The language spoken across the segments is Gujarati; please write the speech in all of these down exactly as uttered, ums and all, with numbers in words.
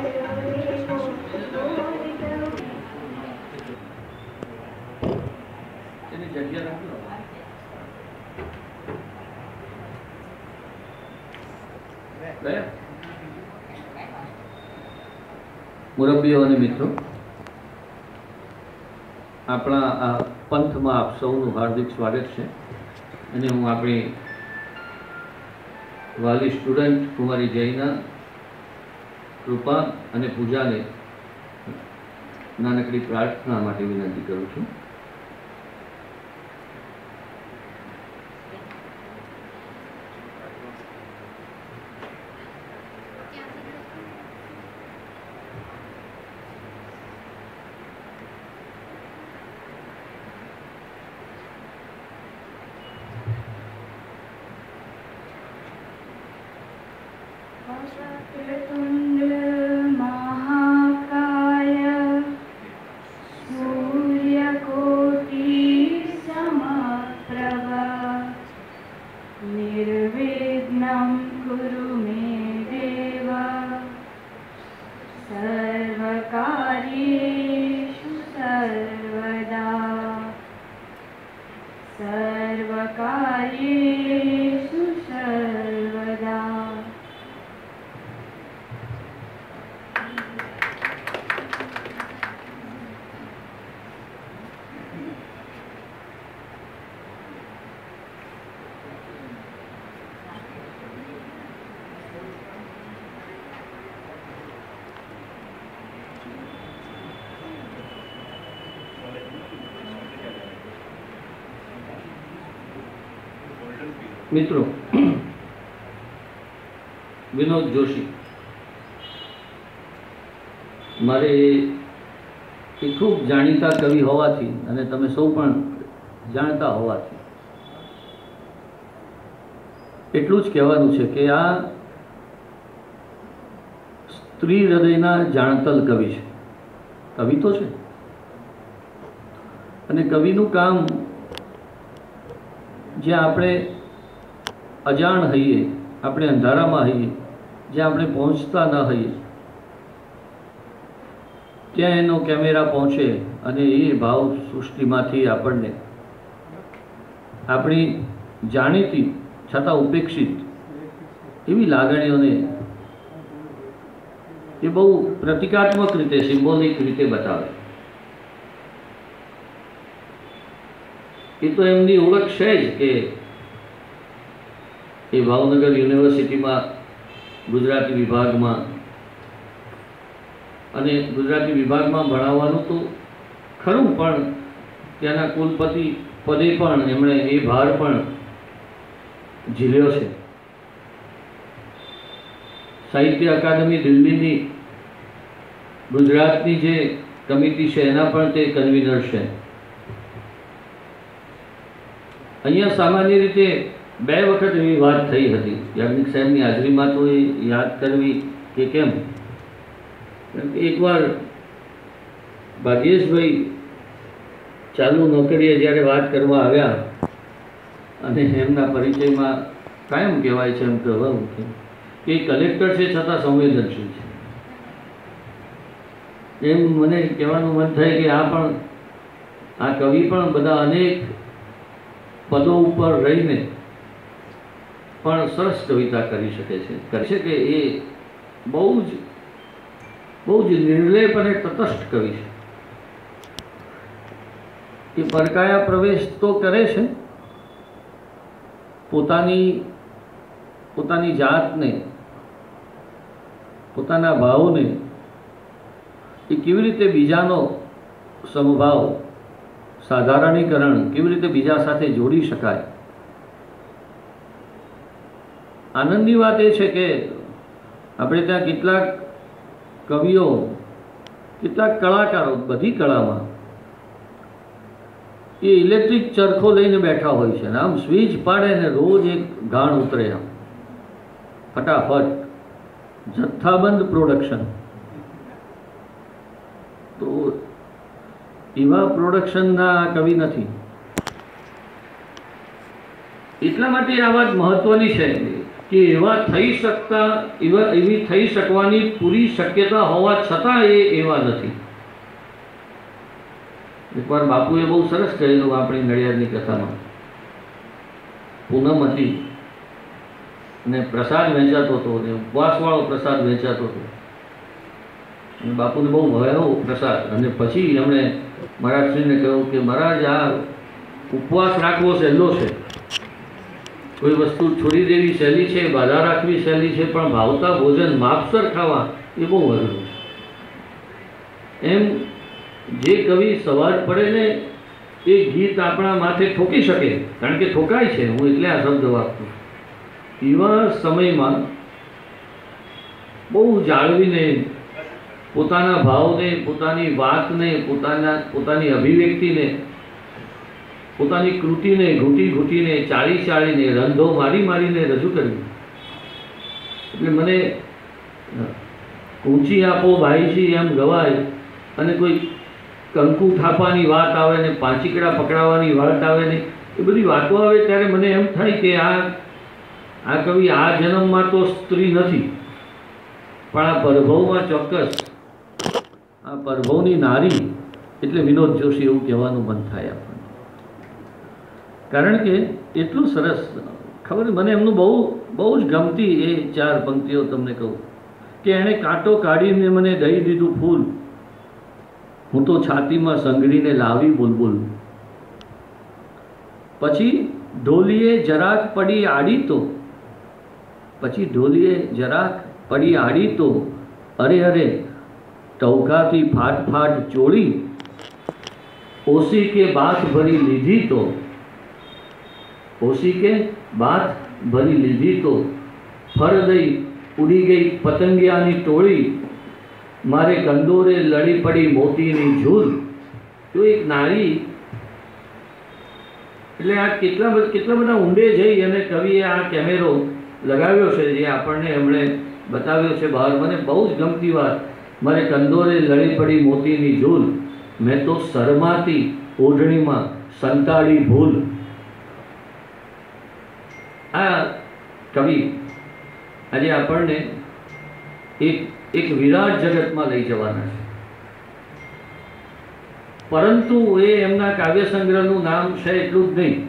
મુરબ્બીઓ અને મિત્રો, આપણા આ પંથમાં આપ સૌનું હાર્દિક સ્વાગત છે. અને હું આપણી વાલી સ્ટુડન્ટ કુમારી જયના કૃપા અને પૂજાને નાનકડી પ્રાર્થના માટે વિનંતી કરું છું. મિત્રો, વિનોદ જોશી મારે એ ખૂબ જાણીતા કવિ હોવાથી અને તમે સૌ પણ જાણતા હોવાથી એટલું જ કહેવાનું છે કે આ સ્ત્રી હૃદયના જાણતલ કવિ છે. કવિ તો છે, અને કવિનું કામ જ્યાં આપણે અજાણ હઈએ, આપણે અંધારામાં હઈએ, જ્યાં આપણે પહોંચતા ન હઈએ, ત્યાં એનો કેમેરા પહોંચે અને એ ભાવ સૃષ્ટિમાંથી આપણને આપણી જાણીતી છતાં ઉપેક્ષિત એવી લાગણીઓને એ બહુ પ્રતિકાત્મક રીતે, સિમ્બોલિક રીતે બતાવે. એ તો એમની ઓળખ છે જ કે એ ભાવનગર યુનિવર્સિટીમાં ગુજરાતી વિભાગમાં અને ગુજરાતી વિભાગમાં ભણાવવાનું તો ખરું, પણ ત્યાંના કુલપતિ પદે પણ એમણે એ ભાર પણ ઝીલ્યો છે. સાહિત્ય અકાદમી દિલ્હીની ગુજરાતની જે કમિટી છે એના પણ તે કન્વીનર છે. અહીંયા સામાન્ય રીતે બે વખત એવી વાત થઈ હતી. યાજ્ઞિક સાહેબની હાજરીમાં તો એ યાદ કરવી કે કેમ, એકવાર ભાગ્યેશભાઈ ચાલુ નોકરીએ જ્યારે વાત કરવા આવ્યા અને એમના પરિચયમાં કાયમ કહેવાય છે એમ કહેવાનું કે એ કલેક્ટર છે છતાં સંવેદનશીલ છે. એમ મને કહેવાનું મન થાય કે આ પણ આ કવિ પણ બધા અનેક પદો ઉપર રહીને પણ સરસ કવિતા કરી શકે છે કરી શકે એ બહુ જ બહુ જ નિર્લેપ અને તટસ્થ કવિ છે. એ પરકાયા પ્રવેશ તો કરે છે, પોતાની પોતાની જાતને, પોતાના ભાવને એ કેવી રીતે બીજાનો સમભાવ, સાધારણીકરણ કેવી રીતે બીજા સાથે જોડી શકાય. આનંદની વાત એ છે કે આપણે ત્યાં કેટલાક કવિઓ, કેટલાક કલાકારો બધી કળામાં એ ઇલેક્ટ્રિક ચરખો લઈને બેઠા હોય છે, આમ સ્વિચ પાડે ને રોજ એક ગાણ ઉતરે, આમ ફટાફટ જથ્થાબંધ પ્રોડક્શન. તો એવા પ્રોડક્શનના કવિ નથી. એટલા માટે આ વાત મહત્વની છે કે એવા થઈ શકતા એવા એવી થઈ શકવાની પૂરી શક્યતા હોવા છતાં એ એવા નથી. એકવાર બાપુએ બહુ સરસ કહેલું આપણી નડિયાદની કથામાં. પૂનમ હતી અને પ્રસાદ વેચાતો હતો અને ઉપવાસવાળો પ્રસાદ વેચાતો હતો અને બાપુને બહુ ભયો પ્રસાદ. અને પછી એમણે મહારાજશ્રીને કહ્યું કે મહારાજ, આ ઉપવાસ રાખવો સહેલો છે, કોઈ વસ્તુ છોડી દેવી સહેલી છે, બાધા રાખવી સહેલી છે, પણ ભાવતા ભોજન માપસર ખાવા એ બહુ અઘરું છે. એમ જે કવિ સવાર પડે ને એ ગીત આપણા માથે ઠોકી શકે, કારણ કે ઠોકાય છે, હું એટલે આ શબ્દ વાપરું. એવા સમયમાં બહુ જાળવીને પોતાના ભાવને, પોતાની વાતને, પોતાના પોતાની અભિવ્યક્તિને, પોતાની કૃતિને ઘૂંટી ઘૂંટીને, ચાળી ચાળીને, રંધો મારી મારીને રજૂ કરવી. એટલે મને ઊંચી આપો ભાઈજી એમ ગવાય અને કોઈ કંકુ થાપવાની વાત આવે ને પાંચીકડા પકડાવવાની વાત આવે ને એ બધી વાતો આવે ત્યારે મને એમ થાય કે આ આ કવિ આ જન્મમાં તો સ્ત્રી નથી, પણ આ પરભવમાં ચોક્કસ આ પરભવની નારી એટલે વિનોદ જોશી એવું કહેવાનું મન થાય આપણને. કારણ કે એટલું સરસ ખબર, મને એમનું બહુ બહુ જ ગમતી એ ચાર પંક્તિઓ તમને કહું કે એણે કાંટો કાઢીને મને દઈ દીધું ફૂલ, હું તો છાતીમાં સંઘરીને લાવી બુલબુલ. પછી ઢોલીએ જરાક પડી આડી તો પછી ઢોલીએ જરાક પડી આડી તો અરે અરે ટવકાથી ફાટ ફાટ ચોળી, ઓસી કે બાથ ભરી લીધી તો ઓસી કે બાથ ભરી લીધી તો ફર દઈ ઉડી ગઈ પતંગિયાની ટોળી, મારે કંદોરે લડી પડી મોતીની ઝૂલ. તો એક નારી એટલે આ કેટલા કેટલા બધા ઊંડે જઈ અને કવિએ આ કેમેરો લગાવ્યો છે, જે આપણને એમણે બતાવ્યો છે બહાર. મને બહુ જ ગમતી વાત, મારે કંદોરે લડી પડી મોતીની ઝૂલ, મેં તો શરમાતી ઓઢણીમાં સંતાડી ભૂલ. આ કવિ આજે આપણને એક એક વિરાટ જગતમાં લઈ જવાના છે. પરંતુ એ એમના કાવ્ય સંગ્રહનું નામ છે એટલું જ નહીં,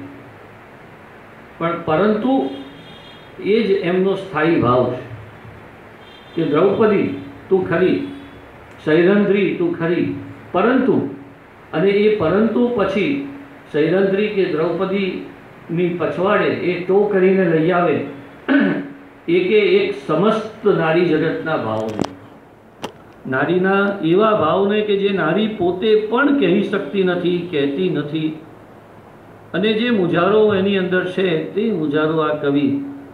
પણ પરંતુ એ જ એમનો સ્થાયી ભાવ છે કે દ્રૌપદી તું ખરી, સૈરંધ્રી તું ખરી, પરંતુ અને એ પરંતુ પછી સૈરંધ્રી કે દ્રૌપદીની પછવાડે એ ટો કરીને લઈ આવે એકે એક સમસ્ત નારી જગતના ભાવને, નારીના એવા ભાવને કે જે નારી પોતે પણ કહી શકતી નથી, કહેતી નથી, અને જે મુજારો એની અંદર છે તે મુજારો આ કવિ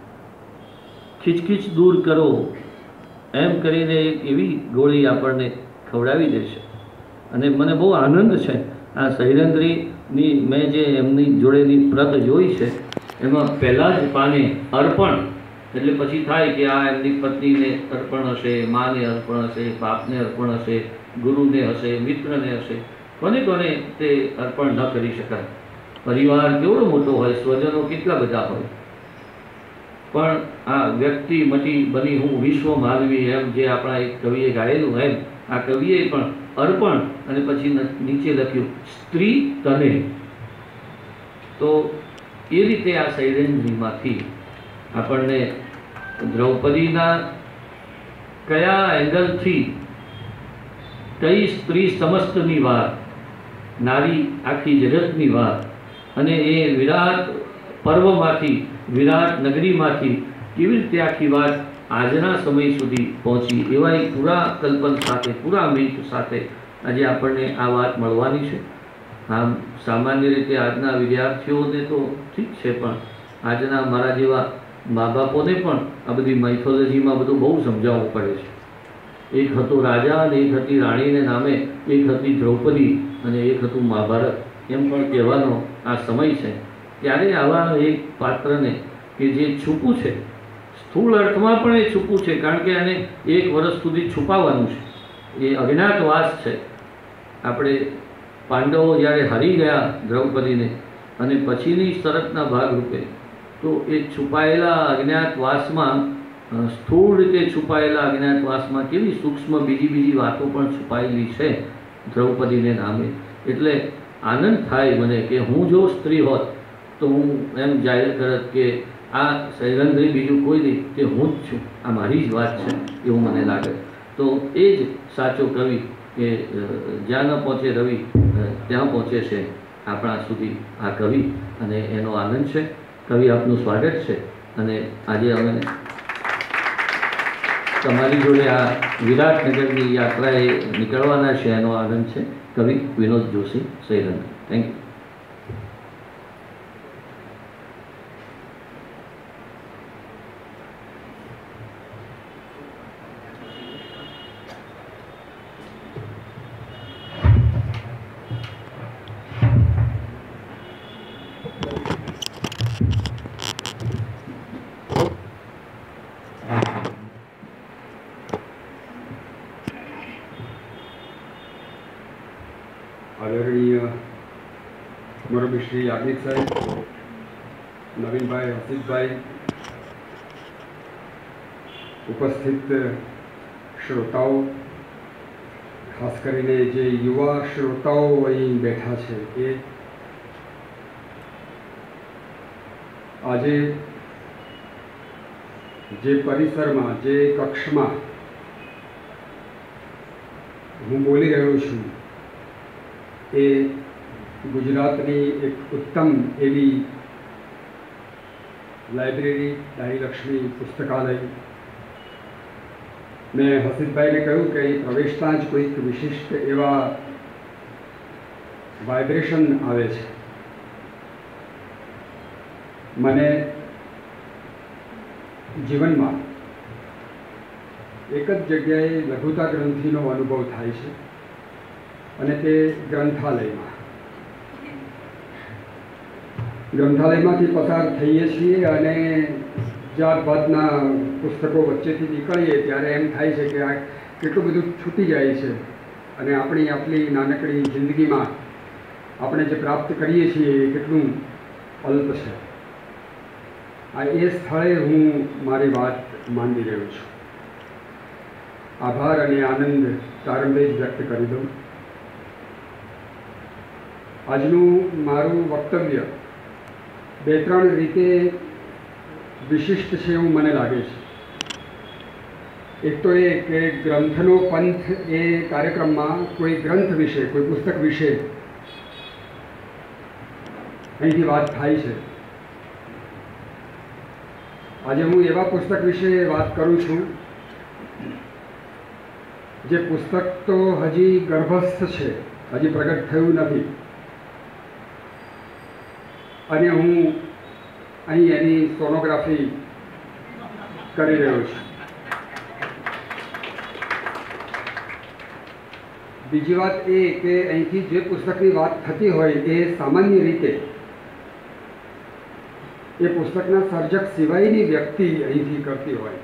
ખીચખીચ દૂર કરો એમ કરીને એક એવી ગોળી આપણને ખવડાવી દેશે. અને મને બહુ આનંદ છે આ સૈરંધ્રીની મેં જે એમની જોડેની પ્રત જોઈ છે એમાં પહેલાં જ પાને અર્પણ, એટલે પછી થાય કે આ એમની પત્નીને અર્પણ હશે, માને અર્પણ હશે, બાપને અર્પણ હશે, ગુરુને હશે, મિત્રને હશે, કોને કોને તે અર્પણ ન કરી શકાય. પરિવાર કેવડો મોટો હોય, સ્વજનો કેટલા બધા હોય, પણ આ વ્યક્તિ મટી બની હું વિશ્વ માનવી એમ જે આપણા એક કવિએ ગાયેલું, એમ આ કવિએ પણ અર્પણ અને પછી નીચે લખ્યું સ્ત્રી તને. તો એ રીતે આ સૈરંધ્રીમાંથી આપણને દ્રૌપદીના કયા એંગલથી કઈ સ્ત્રી સમસ્તની વાત, નારી આખી જગતની વાત, અને એ વિરાટ પર્વમાંથી, વિરાટ નગરીમાંથી કેવી રીતે આખી વાત આજના સમય સુધી પહોંચી, એવા એક પૂરા કલ્પન સાથે, પૂરા મિત સાથે આજે આપણને આ વાત મળવાની છે. આમ સામાન્ય રીતે આજના વિદ્યાર્થીઓને તો ઠીક છે, પણ આજના મારા જેવા મા બાપોને પણ આ બધી માઇથોલોજીમાં બધું બહુ સમજાવવું પડે છે. એક હતો રાજા અને એક હતી રાણીને નામે, એક હતી દ્રૌપદી અને એક હતું મહાભારત એમ પણ કહેવાનો આ સમય છે. ત્યારે આવા એક પાત્રને કે જે છૂપું છે, સ્થૂળ અર્થમાં પણ એ છૂપું છે, કારણ કે એને એક વર્ષ સુધી છુપાવવાનું છે, એ અજ્ઞાતવાસ છે. આપણે પાંડવો જ્યારે હરી ગયા દ્રૌપદીને અને પછીની શરતના ભાગરૂપે તો એ છુપાયેલા અજ્ઞાતવાસમાં, સ્થૂળ રીતે છુપાયેલા અજ્ઞાતવાસમાં કેવી સૂક્ષ્મ બીજી બીજી વાતો પણ છુપાયેલી છે દ્રૌપદીને નામે. એટલે આનંદ થાય મને કે હું જો સ્ત્રી હોત તો હું એમ જાહેર કરત કે આ સૈરંધ્રી બીજું કોઈ નહીં, તે હું જ છું, આ મારી જ વાત છે, એવું મને લાગે. તો એ જ સાચો કવિ કે જ્યાં ન પહોંચે રવિ ત્યાં પહોંચે છે આપણા સુધી આ કવિ, અને એનો આનંદ છે. કવિ, આપનું સ્વાગત છે. અને આજે અમે તમારી જોડે આ વિરાટનગરની યાત્રાએ નીકળવાના છે, એનો આનંદ છે. કવિ વિનોદ જોશી, સૈરંધ્રી. Thank you. આદરણીય મોરબી શ્રી યાજ્ઞિક સાહેબ, નવીનભાઈ, હસીબભાઈ, ઉપસ્થિત શ્રોતાઓ, ખાસ કરીને જે યુવા શ્રોતાઓ અહીં બેઠા છે, એ આજે જે પરિસરમાં, જે કક્ષમાં હું બોલી રહ્યો છું એ ગુજરાતની એક ઉત્તમ એવી લાઇબ્રેરી, દાનીલક્ષ્મી પુસ્તકાલય. મેં હસીબભાઈને કહ્યું કે અહીં પ્રવેશતા જ કોઈક વિશિષ્ટ એવા વાઇબ્રેશન આવે છે. મને જીવનમાં એક જ જગ્યાએ લઘુતા ગ્રંથિનો અનુભવ થાય છે, અને તે ગ્રંથાલયમાં. ગ્રંથાલયમાંથી પસાર થઈએ છીએ અને જાત ભાતના પુસ્તકો વચ્ચેથી નીકળીએ ત્યારે એમ થાય છે કે આ કેટલું બધું છૂટી જાય છે, અને આપણી આટલી નાનકડી જિંદગીમાં આપણે જે પ્રાપ્ત કરીએ છીએ એ કેટલું અલ્પ છે. આ એ સ્થળે હું મારી વાત માંડી રહ્યો છું. આભાર અને આનંદ પ્રારંભે જ વ્યક્ત કરી દઉં. આજનું મારું વક્તવ્ય બે ત્રણ રીતે વિશિષ્ટ છે એવું મને લાગે છે. એક તો એ કે ગ્રંથનો પંથ એ કાર્યક્રમમાં કોઈ ગ્રંથ વિશે, કોઈ પુસ્તક વિશે અહીંથી વાત થાય છે. આજે હું એવા પુસ્તક વિશે વાત કરું છું જે પુસ્તક તો હજી ગર્ભસ્થ છે, હજી પ્રગટ થયું નથી, અને હું અહીં એની સોનોગ્રાફી કરી રહ્યો છું. બીજી વાત એ કે અહીંથી જે પુસ્તકની વાત થતી હોય એ સામાન્ય રીતે એ પુસ્તકના સર્જક સિવાયની વ્યક્તિ અહીંથી કરતી હોય.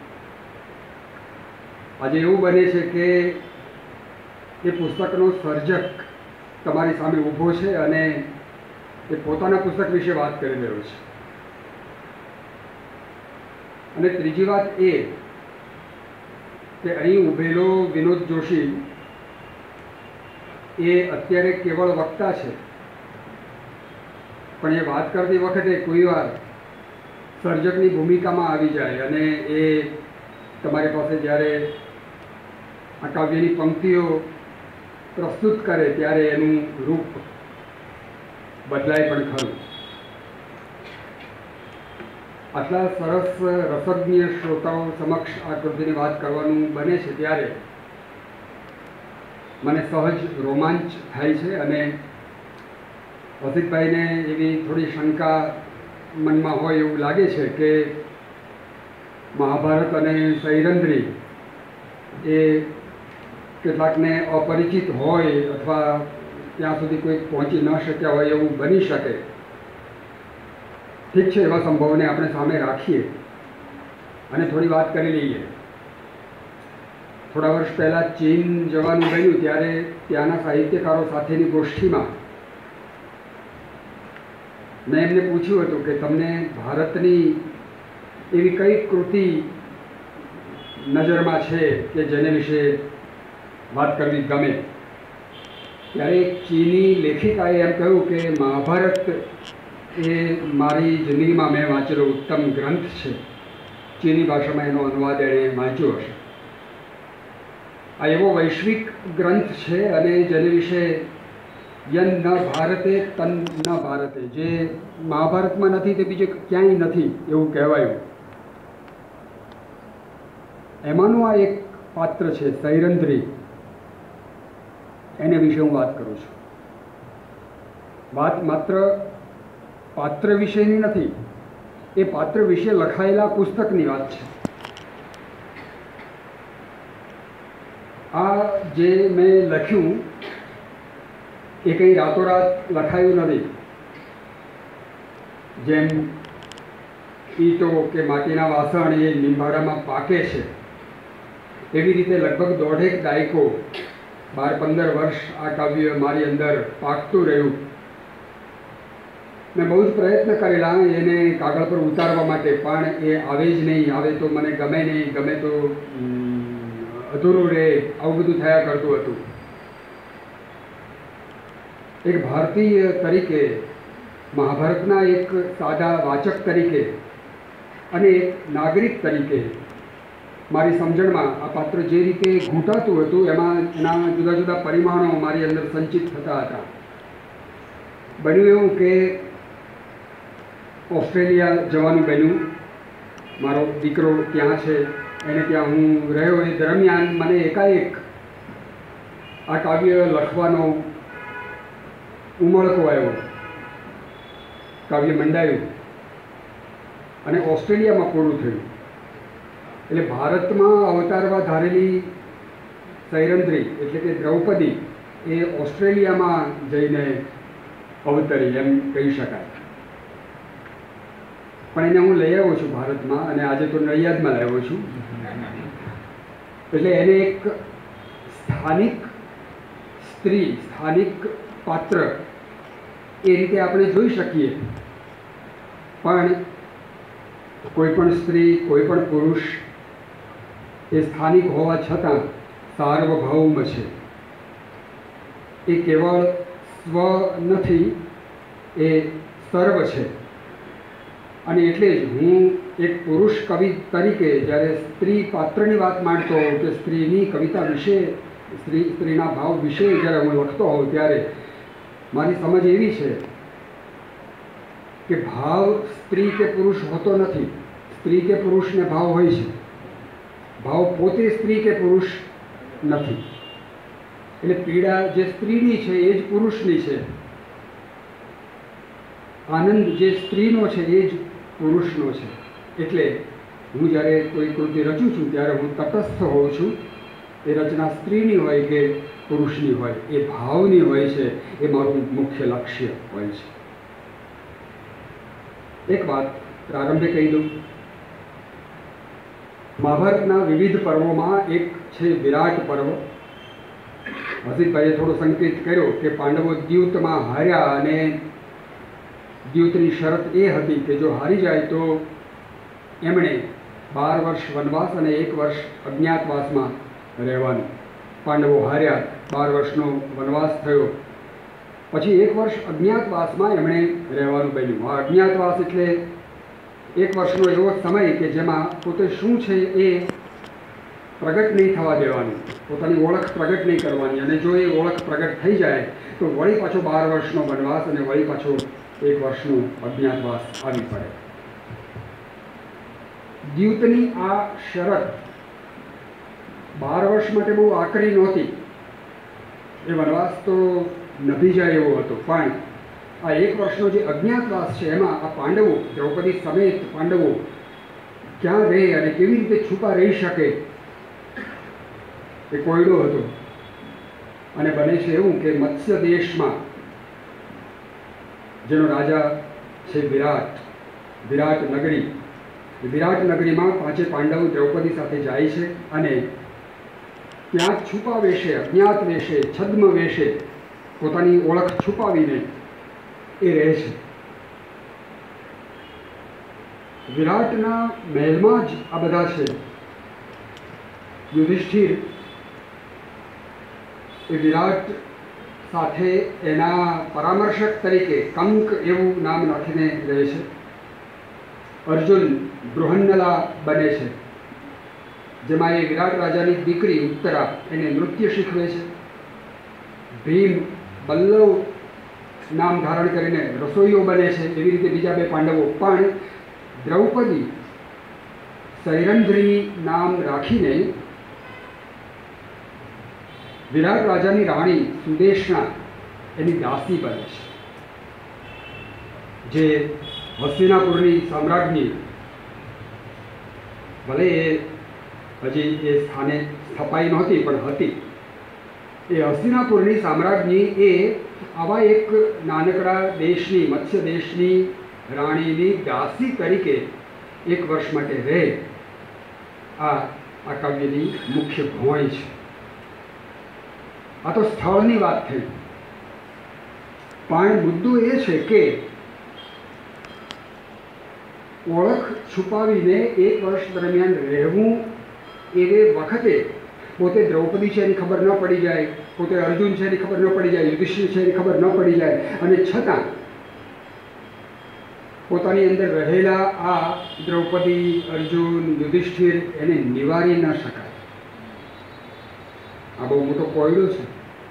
આજે એવું બને છે કે એ પુસ્તકનો સર્જક તમારી સામે ઊભો છે અને એ પોતાના પુસ્તક વિશે વાત કરી રહ્યો છે. અને ત્રીજી વાત એ કે અહીં ઊભેલો વિનોદ જોશી એ અત્યારે કેવળ વક્તા છે, પણ એ વાત કરતી વખતે કોઈ વાર સર્જકની ભૂમિકામાં આવી જાય અને એ તમારી પાસે જ્યારે આ કાવ્યની પંક્તિઓ પ્રસ્તુત કરે ત્યારે એનું રૂપ બદલાય પણ ખરું. આટલા સરસ રસજ્ઞ શ્રોતાઓ સમક્ષ આ કૃતિની વાત કરવાનું બને છે ત્યારે મને સહજ રોમાંચ થાય છે. અને અસિતભાઈને એવી થોડી શંકા મનમાં હોય એવું લાગે છે કે મહાભારત અને સૈરંધ્રી એ કેટલાકને અપરિચિત હોય અથવા ત્યાં સુધી કોઈ પહોંચી ન શક્યા હોય એવું બની શકે. ઠીક છે, એવા સંભવને આપણે સામે રાખીએ અને થોડી વાત કરી લઈએ. થોડા વર્ષ પહેલાં ચીન જવાનું બન્યું ત્યારે ત્યાંના સાહિત્યકારો સાથેની ગોષ્ઠીમાં મેં એમને પૂછ્યું હતું કે તમને ભારતની એવી કઈ કૃતિ નજરમાં છે કે જેને વિશે વાત કરવી ગમે, ત્યારે એક ચીની લેખિકાએ એમ કહ્યું કે મહાભારત એ મારી જિંદગીમાં મેં વાંચેલો ઉત્તમ ગ્રંથ છે. ચીની ભાષામાં એનો અનુવાદ એણે વાંચ્યો હશે. આ એવો વૈશ્વિક ગ્રંથ છે અને જેને વિશે યન ન ભારતે તન ન ભારતે, જે મહાભારતમાં નથી તે બીજે ક્યાંય નથી એવું કહેવાયું. એમાંનું આ એક પાત્ર છે સૈરંધ્રી, એને વિશે હું વાત કરું છું. વાત માત્ર પાત્ર વિશેની નથી, એ પાત્ર વિશે લખાયેલા પુસ્તકની વાત છે. આ જે મેં લખ્યું એ કંઈ રાતોરાત લખાયું નથી. જેમ ઈંટો કે માટીના વાસણ એ લીંબાડામાં પાકે છે, એવી રીતે લગભગ દોઢેક દાયકો, બાર પંદર વર્ષ આ કાવ્ય મારી અંદર પાકતું રહ્યું. મેં બહુ જ પ્રયત્ન કરેલા એને કાગળ પર ઉતારવા માટે, પણ એ આવે જ નહીં. આવે તો મને ગમે નહીં, ગમે તો અધૂરું રહે, આવું બધું થયા કરતું હતું. એક ભારતીય તરીકે, મહાભારતના એક સાદા વાચક તરીકે અને એક નાગરિક તરીકે મારી સમજણમાં આ પાત્ર જે રીતે ઘૂંટાતું હતું એમાં એના જુદા જુદા પરિમાણો મારી અંદર સંચિત થતા હતા. બન્યું એવું કે ઓસ્ટ્રેલિયા જવાનું બન્યું. મારો દીકરો ત્યાં છે, એને ત્યાં હું રહ્યો. એ દરમિયાન મને એકાએક આ કાવ્ય લખવાનો ઉમળકો આવ્યો. કાવ્ય મંડાયું અને ઓસ્ટ્રેલિયામાં પૂરું થયું. એટલે ભારતમાં અવતારવા ધારેલી સૈરંધ્રી એટલે કે દ્રૌપદી એ ઓસ્ટ્રેલિયામાં જઈને અવતરી એમ કહી શકાય. પણ એને હું લઈ આવ્યો છું ભારતમાં, અને આજે તો નડિયાદમાં લાવ્યો છું. એટલે એને એક સ્થાનિક સ્ત્રી, સ્થાનિક પાત્ર એ રીતે આપણે જોઈ શકીએ. પણ કોઈ પણ સ્ત્રી, કોઈ પણ પુરુષ એ સ્થાનિક હોવા છતાં સાર્વભૌમ છે. એ કેવળ સ્વ નથી, એ સર્વ છે. અને એટલે જ હું એક પુરુષ કવિ તરીકે જ્યારે સ્ત્રી પાત્રની વાત માંડતો હોઉં કે સ્ત્રીની કવિતા વિશે, સ્ત્રી સ્ત્રીના ભાવ વિશે જ્યારે હું લખતો હોઉં, ત્યારે મારી સમજ એવી છે કે ભાવ સ્ત્રી કે પુરુષ હોતો નથી. સ્ત્રી કે પુરુષને ભાવ હોય છે, ભાવ પોતે સ્ત્રી કે પુરુષ નથી. એટલે પીડા જે સ્ત્રીની છે એ જ પુરુષની છે, આનંદ જે સ્ત્રીનો છે એ જ પુરુષનો છે. એટલે હું જ્યારે કોઈ કૃતિ રચું છું ત્યારે હું તટસ્થ હોઉં છું. એ રચના સ્ત્રીની હોય કે પુરુષની હોય, એ ભાવની હોય છે, એ મારું મુખ્ય લક્ષ્ય હોય છે. એક વાત પ્રારંભે કહી દઉં. મહાભારતના વિવિધ પર્વોમાં એક છે વિરાટ પર્વ. હસીભાઈએ થોડો સંકેત કર્યો કે પાંડવો દ્યુતમાં હાર્યા અને દ્યુતની શરત એ હતી કે જો હારી જાય તો એમણે બાર વર્ષ વનવાસ અને એક વર્ષ અજ્ઞાતવાસમાં રહેવાનું. પાંડવો હાર્યા, બાર વર્ષનો વનવાસ થયો, પછી એક વર્ષ અજ્ઞાતવાસમાં એમણે રહેવાનું બન્યું. આ અજ્ઞાતવાસ એટલે એક વર્ષનો એવો સમય કે જેમાં પોતે શું છે એ પ્રગટ નહીં થવા દેવાનું, પોતાની ઓળખ પ્રગટ નહીં કરવાની. અને જો એ ઓળખ પ્રગટ થઈ જાય તો વળી પાછો બાર વર્ષનો વનવાસ અને વળી પાછો એક વર્ષનો અજ્ઞાતવાસ આવી પડે. દ્યુતની આ શરત બાર વર્ષ માટે બહુ આકરી નહોતી. એ વનવાસ તો નભી જાય એવો હતો. પણ આ એક વર્ષનો જે અજ્ઞાતવાસ છે એમાં આ પાંડવો, દ્રૌપદી સમેત પાંડવો ક્યાં રહે અને કેવી રીતે છુપા રહી શકે એ કોયડો હતો. અને બને છે એવું કે મત્સ્ય દેશમાં, જેનો રાજા છે વિરાટ, વિરાટ નગરી, વિરાટ નગરીમાં પાંચે પાંડવો દ્રૌપદી સાથે જાય છે અને ત્યાં છુપા વેશે, અજ્ઞાત વેશે, છદ્મ વેશે પોતાની ઓળખ છુપાવીને એ રહે છે. વિરાટના મહેલમાં જ આ બધા છે. યુધિષ્ઠિર એ વિરાટ સાથે એના પરામર્શક તરીકે કંક એવું નામ રાખીને રહે છે. અર્જુન બૃહન્નલા બને છે, જેમાં એ વિરાટ રાજાની દીકરી ઉત્તરા એને નૃત્ય શીખવે છે. ભીમ બલ્લવ નામ ધારણ કરીને રસોઈઓ બને છે. એવી રીતે બીજા બે પાંડવો પણ દ્રૌપદી સૈરંધ્રી નામ રાખીને વિરાટ રાજાની રાણી સુદેશના એની દાસી બને છે. જે હસ્તિનાપુરની સામ્રાજ્ઞી, ભલે એ હજી એ સ્થાને સ્થપાઈ નહોતી પણ હતી, એ હસ્તિનાપુરની સામ્રાજ્ઞી એ આવા એક નાનકડા દેશની, મત્સ્ય દેશની રાણીની દાસી તરીકે એક વર્ષ માટે રહે. આ આ કાવ્યની મુખ્ય ભોંય છે. આ તો સ્થળની વાત થઈ, પણ મુદ્દો એ છે કે ઓળખ છુપાવીને એક વર્ષ દરમિયાન રહેવું એ વખતે પોતે દ્રૌપદી છે એની ખબર ન પડી જાય, પોતે અર્જુન છે એની ખબર ન પડી જાય, યુધિષ્ઠિર છે એની ખબર ન પડી જાય, અને છતાં પોતાની અંદર રહેલા આ દ્રૌપદી, અર્જુન, યુધિષ્ઠિર એને નિવારી ન શકાય. આ બહુ મોટો કોયડો છે.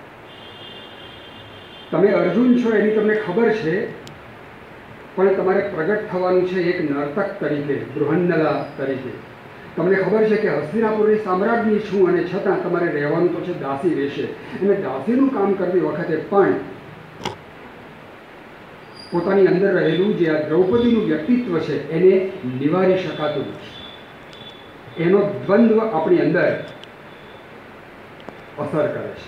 તમે અર્જુન છો એની તમને ખબર છે, પણ તમારે પ્રગટ થવાનું છે એક નર્તક તરીકે, બૃહન્નલા તરીકે. તમને ખબર છે કે હસ્તિનાપુરની સામ્રાજ્ઞી છું, અને છતાં તમારે રહેવાનું તો છે દાસી રહેશે. અને દાસીનું કામ કરતી વખતે પણ પોતાની અંદર રહેલું જે આ દ્રૌપદીનું વ્યક્તિત્વ છે એને નિવારી શકાતું નથી. એનો દ્વંદ્વ આપણી અંદર અસર કરે છે.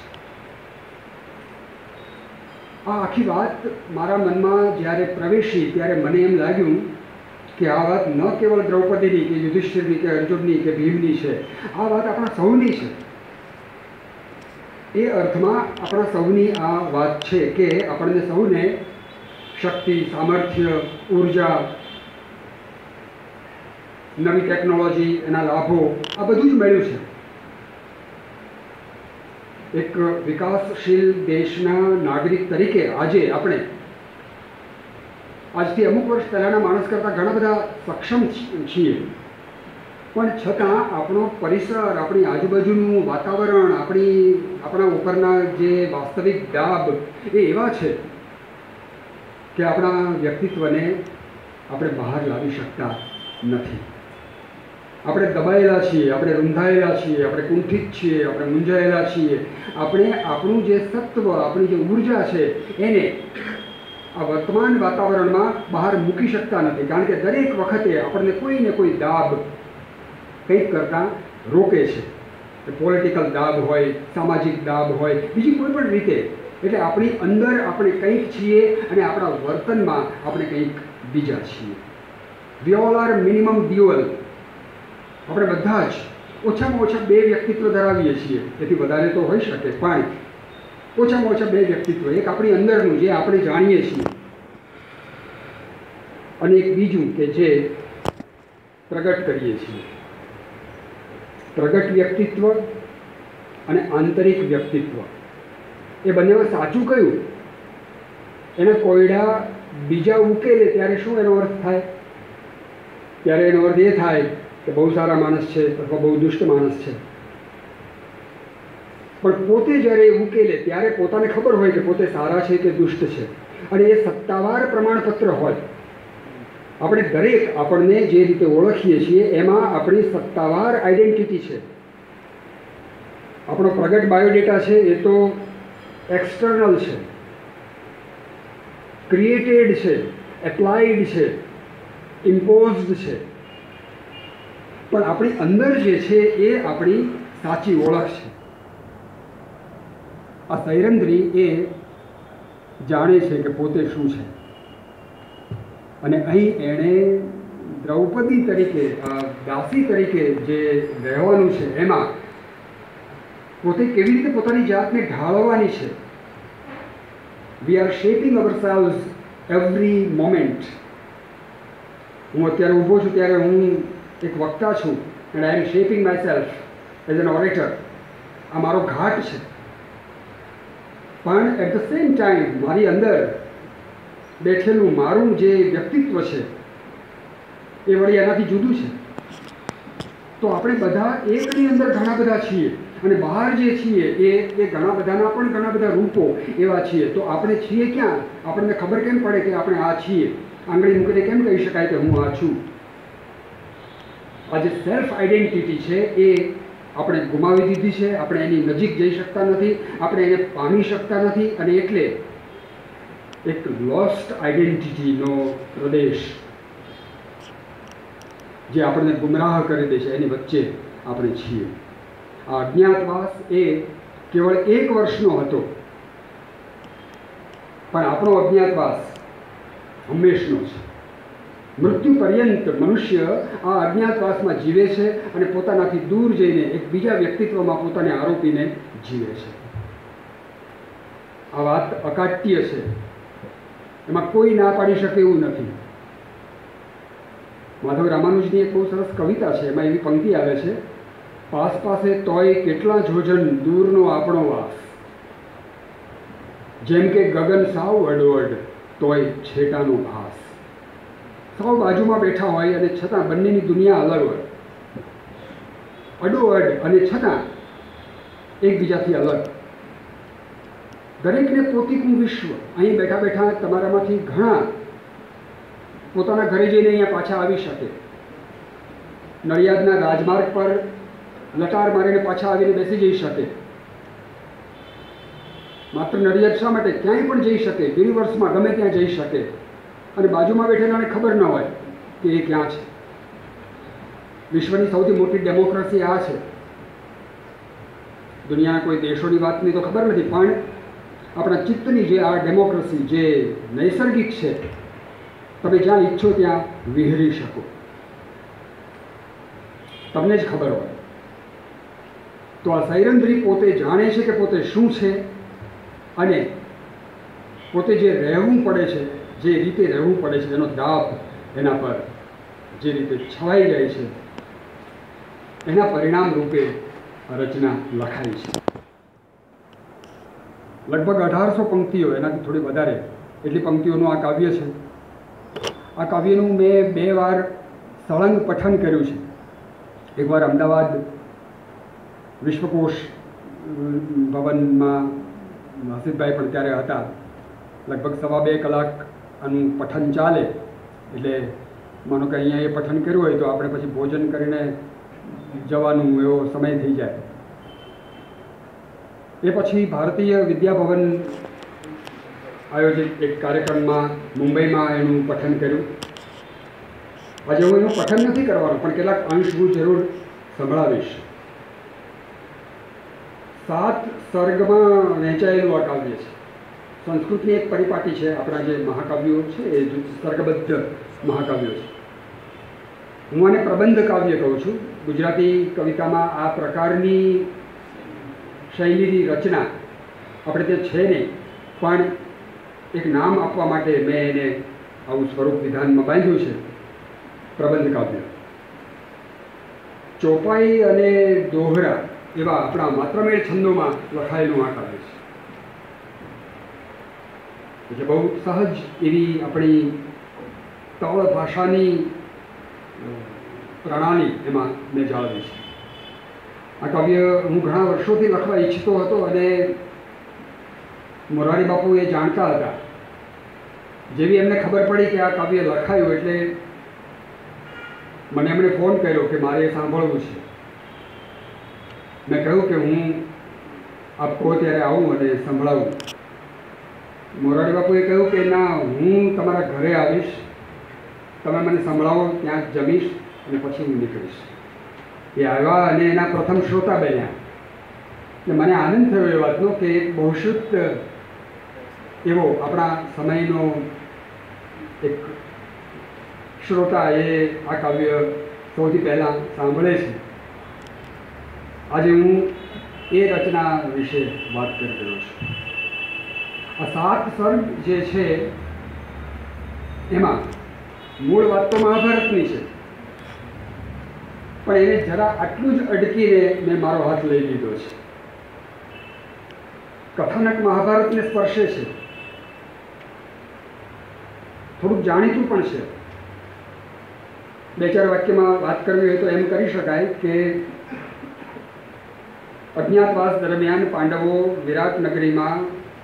આ આખી વાત મારા મનમાં જ્યારે પ્રવેશી ત્યારે મને એમ લાગ્યું કે આ વાત ન કેવળ દ્રૌપદીની કે યુધિષ્ઠિરની કે અર્જુનની કે ભીમની છે, આ વાત આપણા સૌની છે. એ અર્થમાં આપણા સૌની આ વાત છે કે આપણને સૌને શક્તિ, સામર્થ્ય, ઉર્જા, નવી ટેકનોલોજી, એના લાભો, આ બધું જ મળ્યું છે. એક વિકાસશીલ દેશના નાગરિક તરીકે આજે આપણે આજથી અમુક વર્ષ પહેલાંના માણસ કરતાં ઘણા બધા સક્ષમ છીએ, પણ છતાં આપણો પરિસર, આપણી આજુબાજુનું વાતાવરણ, આપણી આપણા ઉપરના જે વાસ્તવિક દાબ એ એવા છે કે આપણા વ્યક્તિત્વને આપણે બહાર લાવી શકતા નથી. આપણે દબાયેલા છીએ, આપણે રૂંધાયેલા છીએ, આપણે કુંઠિત છીએ, આપણે મૂંઝાયેલા છીએ. આપણે આપણું જે સત્વ, આપણી જે ઉર્જા છે એને આ વર્તમાન વાતાવરણમાં બહાર મૂકી શકતા નથી, કારણ કે દરેક વખતે આપણને કોઈ ને કોઈ દાબ કંઈક કરતાં રોકે છે. પોલિટિકલ દાબ હોય, સામાજિક દાબ હોય, બીજી કોઈ પણ રીતે. એટલે આપણી અંદર આપણે કંઈક છીએ અને આપણા વર્તનમાં આપણે કંઈક બીજા છીએ. We all are minimum dual. આપણે બધા જ ઓછામાં ઓછા બે વ્યક્તિત્વ ધરાવીએ છીએ. એથી વધારે તો હોઈ શકે, પણ ઓછામાં ઓછા બે વ્યક્તિત્વ. એક આપણી અંદરનું જે આપણે જાણીએ છીએ, અને એક બીજું કે જે પ્રગટ કરીએ છીએ. પ્રગટ વ્યક્તિત્વ અને આંતરિક વ્યક્તિત્વ એ બંનેમાં સાચું કયું એના કોયડા બીજા ઉકેલે ત્યારે શું એનો અર્થ થાય? ત્યારે એનો અર્થ એ થાય કે બહુ સારા માણસ છે અથવા બહુ દુષ્ટ માણસ છે. પણ પોતે જ્યારે એ ઉકેલે ત્યારે પોતાને ખબર હોય કે પોતે સારા છે કે દુષ્ટ છે, અને એ સત્તાવાર પ્રમાણપત્ર હોય. આપણે દરેક આપણને જે રીતે ઓળખીએ છીએ એમાં આપણી સત્તાવાર આઈડેન્ટિટી છે. આપણો પ્રગટ બાયોડેટા છે એ તો એક્સટર્નલ છે, ક્રિએટેડ છે, એપ્લાઇડ છે, ઇમ્પોઝડ છે. પણ આપણી અંદર જે છે એ આપણી સાચી ઓળખ છે. આ સૈરંધ્રી એ જાણે છે કે પોતે શું છે, અને અહીં એણે દ્રૌપદી તરીકે, દાસી તરીકે જે રહેવાનું છે એમાં પોતે કેવી રીતે પોતાની જાતને ઢાળવાની છે. We are shaping ourselves every moment. હું અત્યારે ઊભો છું ત્યારે હું એક વક્તા છું and I am shaping myself as an orator. આ મારો ઘાટ છે. પણ એટ ધ સેમ ટાઈમ મારી અંદર બેઠેલું મારું જે વ્યક્તિત્વ છે એ વળી એનાથી જુદું છે. તો આપણે બધા એકની અંદર ઘણા બધા છીએ અને બહાર જે છીએ એ એ ઘણા બધાના પણ ઘણા બધા રૂપો એવા છીએ. તો આપણે છીએ ક્યાં? આપણને ખબર કેમ પડે કે આપણે આ છીએ? આંગળી મૂકીને કેમ કહી શકાય કે હું આ છું? આ જે સેલ્ફ આઈડેન્ટિટી છે એ આપણે ગુમાવી દીધી છે. આપણે એની નજીક જઈ શકતા નથી, આપણે એને પામી શકતા નથી, અને એટલે એક લોસ્ટ આઈડેન્ટિટીનો પ્રદેશ જે આપણને ગુમરાહ કરી દે છે એની વચ્ચે આપણે છીએ. આ અજ્ઞાતવાસ એ કેવળ એક વર્ષનો હતો, પણ આપણો અજ્ઞાતવાસ હંમેશનો છે. મૃત્યુ પર્યંત મનુષ્ય આ અજ્ઞાતવાસમાં જીવે છે અને પોતાનાથી દૂર જઈને એક બીજા વ્યક્તિત્વમાં પોતાને આરોપીને જીવે છે. આ વાત અકાટ્ય છે, એમાં કોઈ ના પાડી શકે એવું નથી. માધવ રામાનુજની એક બહુ સરસ કવિતા છે, એમાં એવી પંક્તિ આવે છે, પાસ પાસે તોય કેટલા જોજન દૂરનો આપણો વાસ, જેમ કે ગગન સાવ અડોઅડ તોય છેટાનો ભાસ. સૌ બાજુમાં બેઠા હોય અને છતાં બંનેની દુનિયા અલગ હોય, અડોઅડ અને છતાં એકબીજાથી અલગ. દરેકને પોતીકું વિશ્વ. અહીં બેઠા બેઠા તમારામાંથી ઘણા પોતાના ઘરે જઈને અહીંયા પાછા આવી શકે, નડિયાદના રાજમાર્ગ પર લટાર મારીને પાછા આવીને બેસી જઈ શકે. માત્ર નડિયાદ શા માટે, ક્યાંય પણ જઈ શકે, યુનિવર્સમાં ગમે ત્યાં જઈ શકે, અને બાજુમાં બેઠેલાને ખબર ન હોય કે એ ક્યાં છે. વિશ્વની સૌથી મોટી ડેમોક્રેસી આ છે. દુનિયાના કોઈ દેશોની વાતની તો ખબર નથી, પણ આપણા ચિત્તની જે આ ડેમોક્રેસી જે નૈસર્ગિક છે, તમે જ્યાં ઈચ્છો ત્યાં વિહરી શકો, તમને જ ખબર હોય. તો આ સૈરંદ્રી પોતે જાણે છે કે પોતે શું છે, અને પોતે જે રહેવું પડે છે, જે રીતે રહેવું પડે છે, એનો દાબ એના પર જે રીતે છવાઈ જાય છે, એના પરિણામ રૂપે રચના લખાઈ છે. લગભગ અઢારસો પંક્તિઓ, એનાથી થોડી વધારે એટલી પંક્તિઓનું આ કાવ્ય છે. આ કાવ્યનું મેં બે વાર સળંગ પઠન કર્યું છે. એકવાર અમદાવાદ વિશ્વકોશ ભવનમાં હસીબભાઈ પણ ત્યારે હતા. લગભગ સવા બે કલાક આનું પઠન ચાલે, એટલે માનો કે અહીંયા એ પઠન કર્યું હોય તો આપણે પછી ભોજન કરીને જવાનું એવો સમય થઈ જાય. એ પછી ભારતીય વિદ્યાભવન આયોજિત એક કાર્યક્રમમાં મુંબઈમાં એનું પઠન કર્યું. આજે હું એનું પઠન નથી કરવાનું, પણ કેટલાક અંશ હું જરૂર સંભળાવીશ. સાત સર્ગમાં વહેંચાયેલું આ કાવ્ય છે. સંસ્કૃતની એક પરિપાટી છે. આપણા જે મહાકાવ્યો છે એ સર્ગબદ્ધ મહાકાવ્યો છે. હું આને પ્રબંધ કાવ્ય કહું છું. ગુજરાતી કવિતામાં આ પ્રકારની શૈલીની રચના આપણે ત્યાં છે નહીં, પણ એક નામ આપવા માટે મેં એને આવું સ્વરૂપ વિધાનમાં બાંધ્યું છે, પ્રબંધ કાવ્ય. ચોપાઈ અને દોહરા એવા આપણા માત્રમેળ છંદોમાં લખાયેલું આ કાવ્ય છે. એટલે બહુ સહજ એવી આપણી તળ ભાષાની પ્રણાલી એમાં મેં જાળવી છે. આ કાવ્ય હું ઘણા વર્ષોથી લખવા ઈચ્છતો હતો, અને મોરારી બાપુ એ જાણતા હતા. જેવી એમને ખબર પડી કે આ કાવ્ય લખાયું એટલે મને એમણે ફોન કર્યો કે મારે સાંભળવું છે. મેં કહ્યું કે હું આપ કહો ત્યારે આવું અને સંભળાવું. મોરારી બાપુએ કહ્યું કે ના, હું તમારા ઘરે આવીશ, તમે મને સંભળાવો, ત્યાં જમીશ અને પછી હું નીકળીશ. એ આવ્યા અને એના પ્રથમ શ્રોતા બન્યા. એટલે મને આનંદ થયો એ વાતનો કે એક બહુશુદ્ધ એવો આપણા સમયનો એક શ્રોતા એ આ કાવ્ય સૌથી પહેલાં સાંભળે છે. આજે હું એ રચના વિશે વાત કરી રહ્યો છું. આ સાત સર્ગ જે છે એમાં મૂળ વાત તો મહાભારતની છે, પણ એને જરા આટલું જ અડકીને મેં મારો હાથ લઈ લીધો છે. કથાનક મહાભારતને સ્પર્શે છે, થોડુંક જાણીતું પણ છે. બે ચાર વાક્યમાં વાત કરવી હોય તો એમ કરી શકાય કે અજ્ઞાતવાસ દરમિયાન પાંડવો વિરાટ નગરીમાં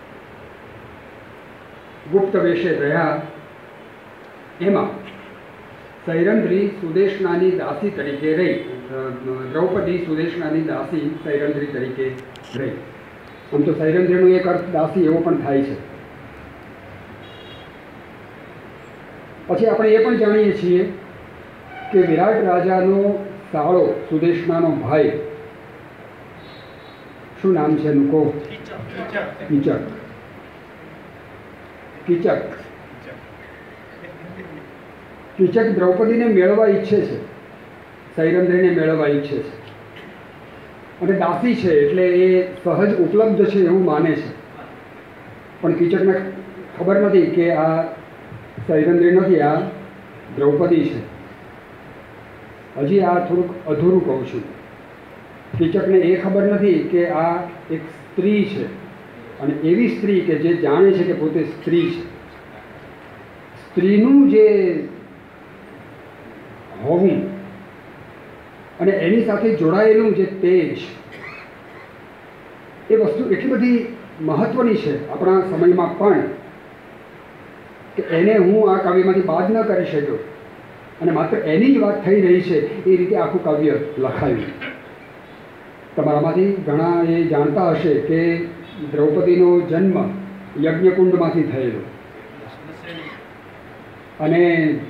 ગુપ્ત વેશે રહ્યા. એમાં સૈરંધ્રી સુદેશનાની દાસી તરીકે રહી. દ્રૌપદી સુદેશનાની દાસી સૈરંધ્રી તરીકે રહી. આમ તો સૈરંધ્રીનો એક અર્થ દાસી એવો પણ થાય છે. પછી આપણે એ પણ જાણીએ છીએ કે વિરાટ રાજાનો સાળો સુદેશનાનો ભાઈ, શું નામ છે એનું કહો? કીચક. કીચક કીચક દ્રૌપદીને મેળવવા ઈચ્છે છે, સૈરંધ્રીને મેળવવા ઈચ્છે છે, અને દાસી છે એટલે એ સહજ ઉપલબ્ધ છે એવું માને છે. પણ કીચકને ખબર નથી કે આ સૈરંધ્રી નથી, આ દ્રૌપદી છે. હજી આ થોડુંક અધૂરું કહું છું. કીચકને એ ખબર નથી કે આ એક સ્ત્રી છે, અને એવી સ્ત્રી કે જે જાણે છે કે પોતે સ્ત્રી છે. સ્ત્રીનું જે હોવું અને એની સાથે જોડાયેલું જે તેજ, એ વસ્તુ એટલી બધી મહત્વની છે આપણા સમયમાં પણ કે એને હું આ કાવ્યમાંથી બાદ ન કરી શક્યો, અને માત્ર એની જ વાત થઈ રહી છે એ રીતે આખું કાવ્ય લખાયું. તમારામાંથી ઘણા એ જાણતા હશે કે દ્રૌપદીનો જન્મ યજ્ઞકુંડમાંથી થયેલો, અને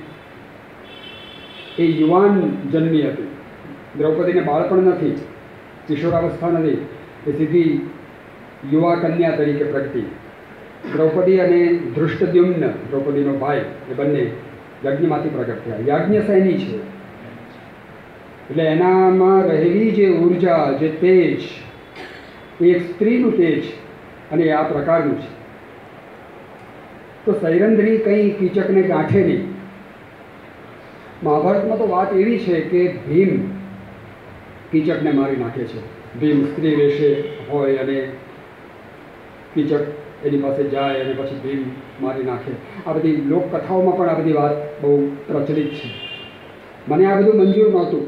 એ યુવાન જન્મી હતી. દ્રૌપદીને બાળપણ નથી, કિશોરાવસ્થા નથી, એ સીધી યુવા કન્યા તરીકે પ્રગટી. દ્રૌપદી અને ધૃષ્ટદ્યુમ્ન, દ્રૌપદીનો ભાઈ, એ બંને યજ્ઞમાંથી પ્રગટ થયા. યાજ્ઞસેની છે એટલે એનામાં રહેલી જે ઉર્જા, જે તેજ, એ એક સ્ત્રીનું તેજ, અને એ આ પ્રકારનું છે. તો સૈરંધ્રી કંઈ કીચકને ગાંઠે નહીં. મહાભારતમાં તો વાત એવી છે કે ભીમ કીચકને મારી નાખે છે. ભીમ સ્ત્રી વેશે હોય અને કીચક એની પાસે જાય અને પછી ભીમ મારી નાખે. આ બધી લોકકથાઓમાં પણ આ બધી વાત બહુ પ્રચલિત છે. મને આ બધું મંજૂર નહોતું.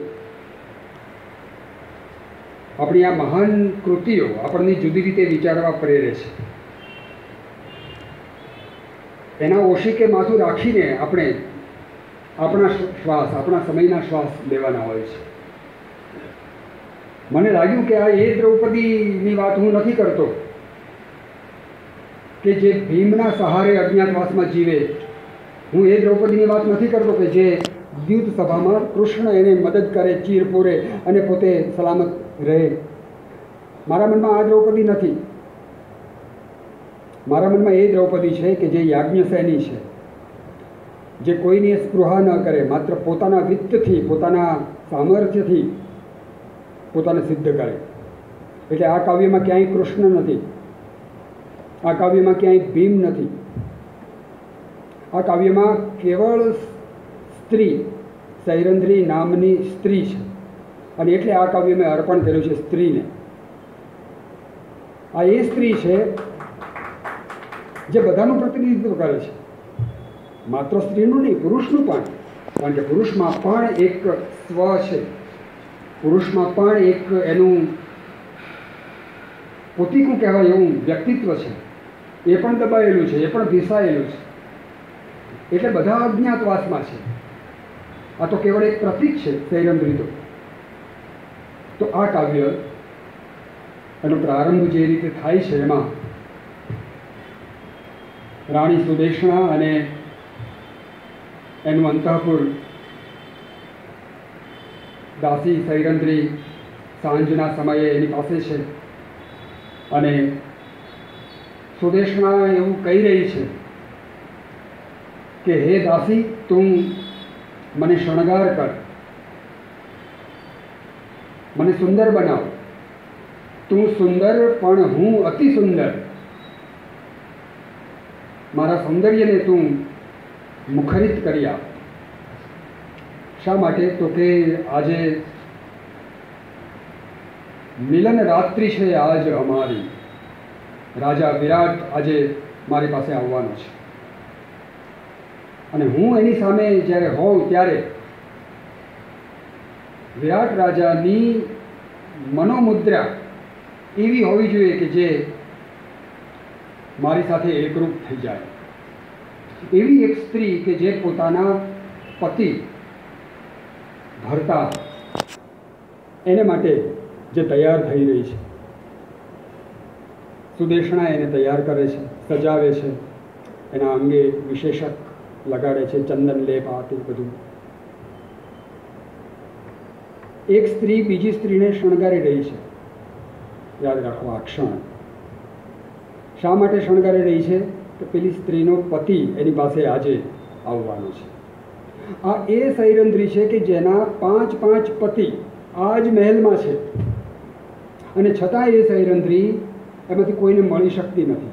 આપણી આ મહાન કૃતિઓ આપણને જુદી રીતે વિચારવા પ્રેરે છે. એના ઓશિકે માથું રાખીને આપણે આપણા શ્વાસ, આપણા સમયના શ્વાસ લેવાના હોય છે. મને લાગ્યું કે આ એ દ્રૌપદીની વાત હું નથી કરતો કે જે ભીમના સહારે અજ્ઞાતવાસમાં જીવે. હું એ દ્રૌપદીની વાત નથી કરતો કે જે યુદ્ધ સભામાં કૃષ્ણ એને મદદ કરે, ચીર પૂરે અને પોતે સલામત રહે. મારા મનમાં આ દ્રૌપદી નથી. મારા મનમાં એ દ્રૌપદી છે કે જે યાજ્ઞસેની છે, જે કોઈની સ્પૃહા ન કરે, માત્ર પોતાના વિત્તથી, પોતાના સામર્થ્યથી પોતાને સિદ્ધ કરે. એટલે આ કાવ્યમાં ક્યાંય કૃષ્ણ નથી, આ કાવ્યમાં ક્યાંય ભીમ નથી. આ કાવ્યમાં કેવળ સ્ત્રી, સૈરંધ્રી નામની સ્ત્રી છે, અને એટલે આ કાવ્ય મેં અર્પણ કર્યું છે સ્ત્રીને. આ એ સ્ત્રી છે જે બધાનું પ્રતિનિધિત્વ કરે છે, માત્ર સ્ત્રીનું નહીં, પુરુષનું પણ. કારણ કે પુરુષમાં પણ એક સ્વ છે, પુરુષમાં પણ એક એનું પોતીકું કહેવાય એવું વ્યક્તિત્વ છે. એ પણ દબાયેલું છે, એ પણ ભીસાયેલું છે. એટલે બધા અજ્ઞાતવાસમાં છે. આ તો કેવળ એક પ્રતીક છે સૈરંધ્રી. તો તો આ કાવ્ય એનો પ્રારંભ જે રીતે થાય છે એમાં રાણી સુદેશણા અને એનું અંતઃપુર દાસી સૈરંધ્રી સાંજના સમયે એની પાસે છે, અને સુદેશણા એવું કહી રહી છે કે હે દાસી, તું મને શણગાર કર, મને સુંદર બનાવ. તું સુંદર પણ હું અતિ સુંદર. મારા સૌંદર્યને તું મુખરિત કરી આપ. શા માટે? તો કે આજે મિલન રાત્રિ છે આજ અમારી. રાજા વિરાટ આજે મારી પાસે આવવાનો છે અને હું એની સામે જ્યારે હોઉં ત્યારે વિરાટ રાજાની મનોમુદ્રા એવી હોવી જોઈએ કે જે મારી સાથે એકરૂપ થઈ જાય. એવી એક સ્ત્રી કે જે પોતાના પતિ ભરતા એને માટે જે તૈયાર થઈ રહી છે. સુદેશણા એને તૈયાર કરે છે, સજાવે છે, એના અંગે વિશેષક લગાડે છે, ચંદન લેપ આ તે બધું. એક સ્ત્રી બીજી સ્ત્રીને શણગારી રહી છે. યાદ રાખો આ ક્ષણ. શા માટે શણગારી રહી છે? કે પેલી સ્ત્રીનો પતિ એની પાસે આજે આવવાનો છે. આ એ સૈરંધ્રી છે કે જેના પાંચ પાંચ પતિ આ જ મહેલમાં છે અને છતાં એ સૈરંધ્રી એમાંથી કોઈને મળી શકતી નથી.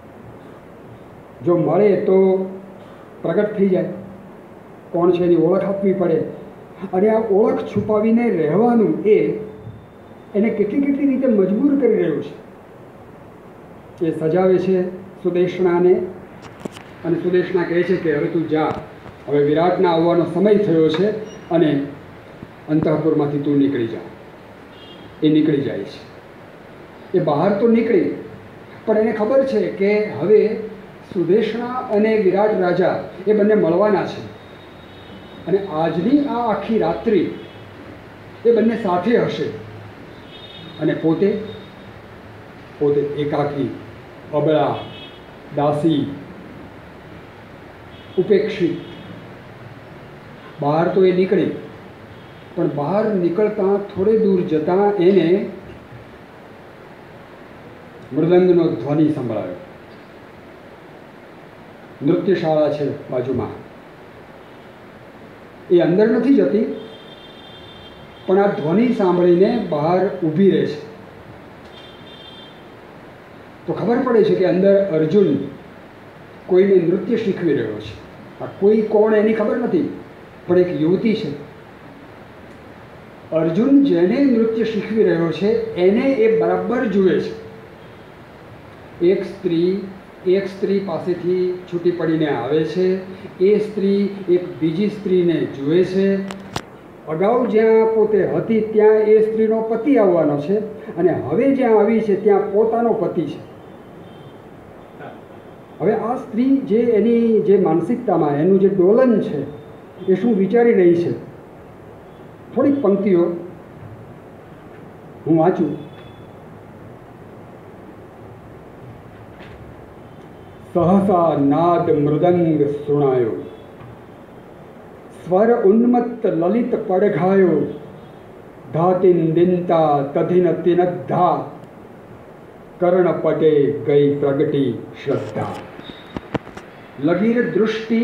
જો મળે તો પ્રગટ થઈ જાય, કોણ છે એની ઓળખ આપવી પડે અને આ ઓળખ છુપાવીને રહેવાનું એ એને કેટલી કેટલી રીતે મજબૂર કરી રહ્યું છે. એ સજાવે છે સુદેશણાને અને સુદેશણા કહે છે કે હવે તું જા, હવે વિરાટના આવવાનો સમય થયો છે અને અંતઃપુરમાંથી તું નીકળી જા. એ નીકળી જાય છે. એ બહાર તો નીકળી, પણ એને ખબર છે કે હવે સુદેશણા અને વિરાટ રાજા એ બંને મળવાના છે અને આજની આ આખી રાત્રિ એ બંને સાથે હશે અને પોતે પોતે એકાકી, અબળા, દાસી, ઉપેક્ષિત. બહાર તો એ નીકળી, પણ બહાર નીકળતા થોડે દૂર જતાં એને મૃદંગનો ધ્વનિ સંભળાયો. નૃત્યશાળા છે બાજુમાં. એ અંદર નથી જતી, પણ આ ધ્વનિ સાંભળીને બહાર ઊભી રહે છે. તો ખબર પડે છે કે અંદર અર્જુન કોઈને નૃત્ય શીખવી રહ્યો છે. આ કોઈ કોણ એની ખબર નથી, પણ એક યુવતી છે. અર્જુન જેને નૃત્ય શીખવી રહ્યો છે એને એ બરાબર જુએ છે. એક સ્ત્રી એક સ્ત્રી પાસેથી છૂટી પડીને આવે છે. એ સ્ત્રી એક બીજી સ્ત્રીને જુએ છે. અગાઉ જ્યાં પોતે હતી ત્યાં એ સ્ત્રીનો પતિ આવવાનો છે અને હવે જ્યાં આવી છે ત્યાં પોતાનો પતિ છે. હવે આ સ્ત્રી જે એની જે માનસિકતામાં એનું જે ડોલન છે એ શું વિચારી રહી છે? થોડીક પંક્તિઓ હું વાંચું. સહસા નાદ મૃદંગ સુણાયો, સ્વર ઉન્મત્ત લલિત પડઘાયો, ધાતિંદિનતા તધિન તિનદ્ધા, કર્ણપટે ગઈ પ્રગટી શ્રદ્ધા. લગીર દૃષ્ટિ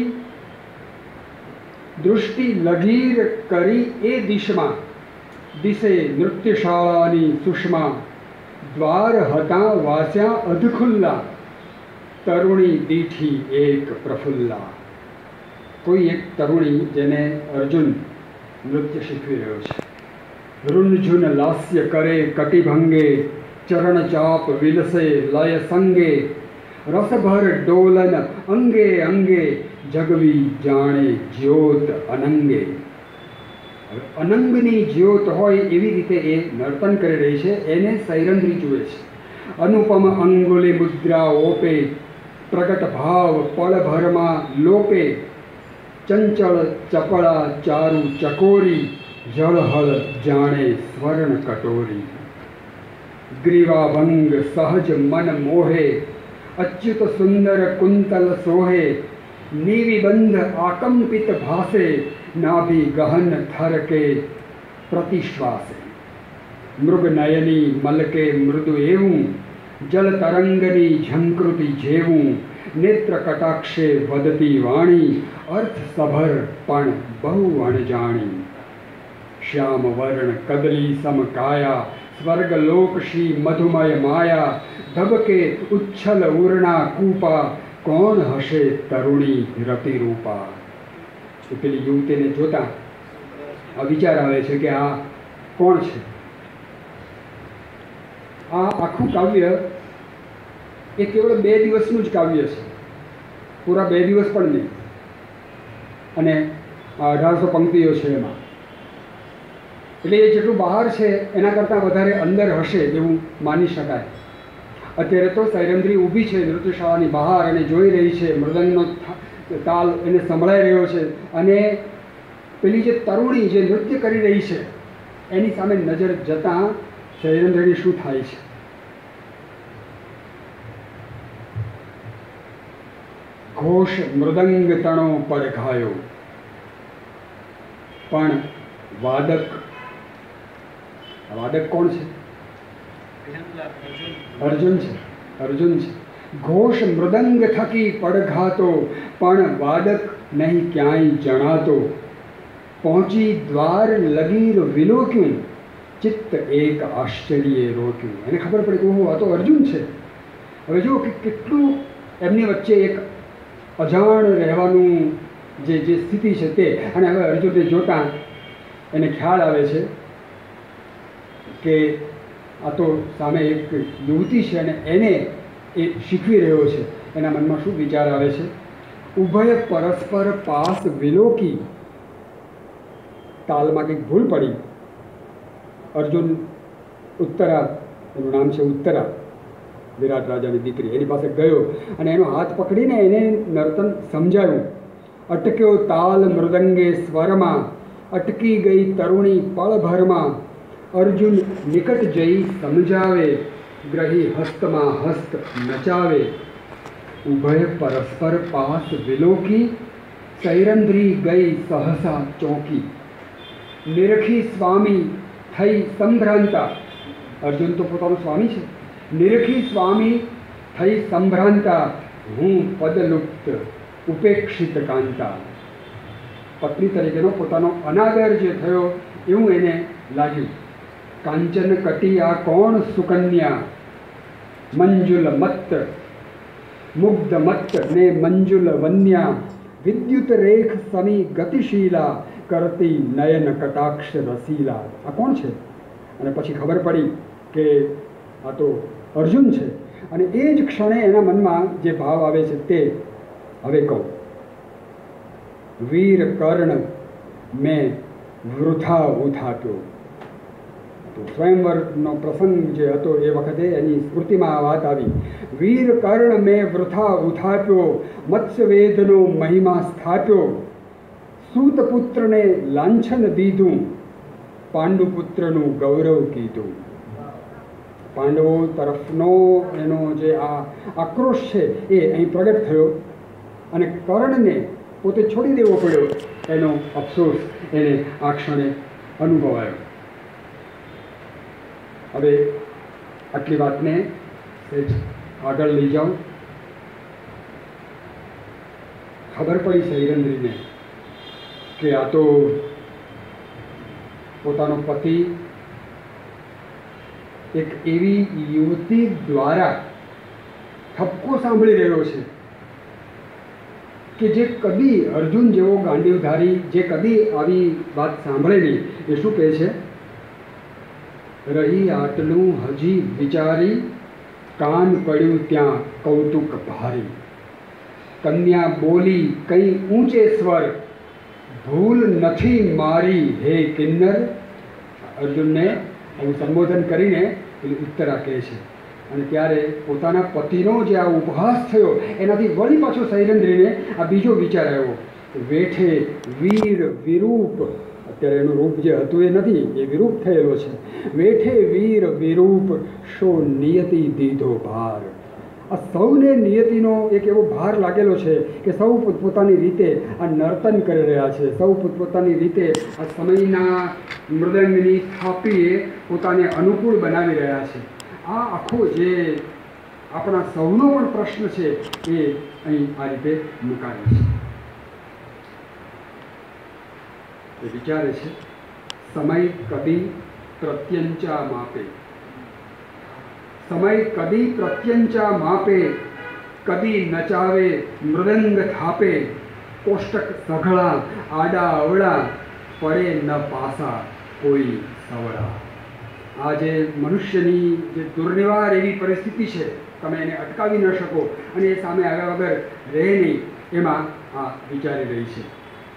દૃષ્ટિ લગીર કરી એ દિશમાં, દિશે નૃત્યશાળાની સુષ્મા, દ્વાર હતા વાસ્યા અધખુલ્લા, તરુણી દીઠી એક પ્રફુલ્લા. કોઈ એક તરુણી જેને અર્જુન નૃત્ય શીખવી રહ્યો છે. રૂંઝુન લાસ્ય કરે કટિભંગે, ચરણ ચાપ વિલસે લય સંગે, રસભર ડોલન અંગે અંગે, જગવી જાણે જ્યોત અનંગે. અનંગની જ્યોત હોય એવી રીતે એ નર્તન કરી રહી છે. એને સૈરંધ્રી જુએ છે. અનુપમ અંગુલી મુદ્રા ઓપે, પ્રગટ ભાવ પળભરમાં લોપે, ચંચળ ચપળા ચારુ ચકોરી, જળહળ જાણે સ્વર્ણ કટોરી. ગ્રીવાભંગ સહજ મન મોહે, અચ્યુત સુંદર કુંતલ સોહે, નિવિબંધ આકંપિત ભાસે, નાભિ ગહન થરકે પ્રતિશ્વાસે. મૃગનયની મલકે મૃદુ એવું, જલ તરંગની ઝંકૃતિ જેવું, નેત્ર કટાક્ષે વદતી વાણી, અર્થ સભર પણ બહુ અણજાણી. શ્યામ વર્ણ કદલી સમકાયા, સ્વર્ગલોકશી મધુમય માયા, ધબકે ઉચ્છલ ઉર્ણા કૂપા, કોણ હશે તરુણી રતિરૂપા. પેલી યુવતીને જોતા વિચાર આવે છે કે આ કોણ છે. આ આખું કાવ્ય એ કેવળ બે દિવસનું જ કાવ્ય છે, પૂરા બે દિવસ પણ નહીં. અને અઢારસો પંક્તિઓ છે એમાં, એટલે એ જેટલું બહાર છે એના કરતાં વધારે અંદર હશે એવું માની શકાય. અત્યારે તો સૈરંદ્રી ઊભી છે નૃત્યશાળાની બહાર અને જોઈ રહી છે, મૃદંગનો તાલ એને સંભળાઈ રહ્યો છે, અને પેલી જે તરુણી જે નૃત્ય કરી રહી છે એની સામે નજર જતાં સૈરંદ્રની શું થાય છે. ઘોષ મૃદંગ તણો પડઘાયો, પણ વાદક, વાદક કોણ છે? અર્જુન છે. અર્જુન છે. ઘોષ મૃદંગ થકી પડઘાતો, પણ વાદક નહીં ક્યાંય જણાતો. પહોંચી દ્વાર લગીર વિલોક્યું, ચિત્ત એક આશ્ચર્યે રોક્યું. એને ખબર પડી કે ઓહો આ તો અર્જુન છે. હવે જુઓ કે કેટલું એમની વચ્ચે એક અજાણ રહેવાનું જે જે સ્થિતિ છે તે. અને હવે અર્જુનને જોતાં એને ખ્યાલ આવે છે કે આ તો સામે એક યુવતી છે અને એને એ શીખવી રહ્યો છે. એના મનમાં શું વિચાર આવે છે? ઉભય પરસ્પર પાસ વિલોકી, તાલમાં કંઈક ભૂલ પડી. અર્જુન ઉત્તરા, એનું નામ છે ઉત્તરા, વિરાટ રાજાની દીકરી, એની પાસે ગયો અને એનો હાથ પકડીને એને નર્તન સમજાવ્યું. અટક્યો તાલ મૃદંગે સ્વરમાં, અટકી ગઈ તરુણી પળભરમાં. અર્જુન નિકટ જઈ સમજાવે, ગ્રહી હસ્તમાં હસ્ત નચાવે. ઉભય પરસ્પર પાસ વિલોકી, સૈરંદ્રી ગઈ સહસા ચોંકી. નિરખી સ્વામી થઈ સંભ્રાંતા, અર્જુન તો પોતાનો સ્વામી છે. નિરખી સ્વામી થઈ સંભ્રાંતા, હું પદલુપ્ત ઉપેક્ષિત કાંતા. પત્ની તરીકેનો પોતાનો અનાદર જે થયો એવું એને લાગ્યું. કાંચન કટિયા કોણ સુકન્યા, મંજુલ મત્ત મુગ્ધ મત્ત ને મંજુલ વન્યા. વિદ્યુત રેખ સમી ગતિશીલા, કરતી નયન કટાક્ષ રસીલા. આ કોણ છે? અને પછી ખબર પડી કે આ તો અર્જુન છે. અને એ જ ક્ષણે એના મનમાં જે ભાવ આવે છે તે હવે કહું. વીર કર્ણ મેં વૃથા ઉથાપ્યો. તો સ્વયંવરનો પ્રસંગ જે હતો એ વખતે એની સ્મૃતિમાં આ વાત આવી. વીર કર્ણ મેં વૃથા ઉથાપ્યો, મત્સ્યવેદનો મહિમા સ્થાપ્યો. સૂતપુત્રને લાંછન દીધું, પાંડુપુત્રનું ગૌરવ કીધું. પાંડવો તરફનો એનો જે આ આક્રોશ છે એ અહીં પ્રગટ થયો અને કર્ણને પોતે છોડી દેવો પડ્યો એનો અફસોસ એને આ ક્ષણે અનુભવાયો. હવે આટલી વાતને સહેજ આગળ લઈ જાઉં. ખબર પડી સૈરંદ્રીને કે આ તો પોતાનો પતિ એક એવી યુવતી દ્વારા ઠપકો સાંભળી રહ્યો છે કે જે કદી અર્જુન જેવો ગાંડીવધારી જે કદી આવી વાત સાંભળે નહીં. એ શું કહે છે? રહી આટલું હજી વિચારી, કાન પડ્યું ત્યાં કૌતુક ભારી. કન્યા બોલી કઈ ઊંચે સ્વર, ભૂલ નથી મારી હે કિન્નર. અર્જુનને એવું સંબોધન કરીને પેલી ઉત્તરા કહે છે. અને ત્યારે પોતાના પતિનો જે આ ઉપહાસ થયો એનાથી વળી પાછો સૈરંદ્રીને આ બીજો વિચાર આવ્યો. વેઠે વીર વિરૂપ, અત્યારે એનું રૂપ જે હતું એ નથી, એ વિરૂપ થયેલો છે. વેઠે વીર વિરૂપ, શો નિયતિ દીધો ભાર. આ સૌને નિયતિનો એક એવો ભાર લાગેલો છે કે સૌ પોતપોતાની રીતે આ નર્તન કરી રહ્યા છે. સૌ પોતપોતાની રીતે આ સમયના મૃદંગની થાપીએ પોતાને અનુકૂળ બનાવી રહ્યા છે. આ આખો જે આપણા સૌનો પણ પ્રશ્ન છે એ અહીં આ રીતે મુકાયો છે. એ વિચારે છે સમય કદી પ્રત્યંચા માપે, સમય કદી પ્રત્યંચા માપે, કદી નચાવે મૃદંગ થાપે. કોષ્ટક સઘળા આડા અવળા, પડે ન પાસા કોઈ સવડા. આ જે મનુષ્યની જે દુર્નિવાર એવી પરિસ્થિતિ છે, તમે એને અટકાવી ન શકો અને એ સામે આવ્યા વગર રહે નહીં, એમાં આ વિચારી રહી છે.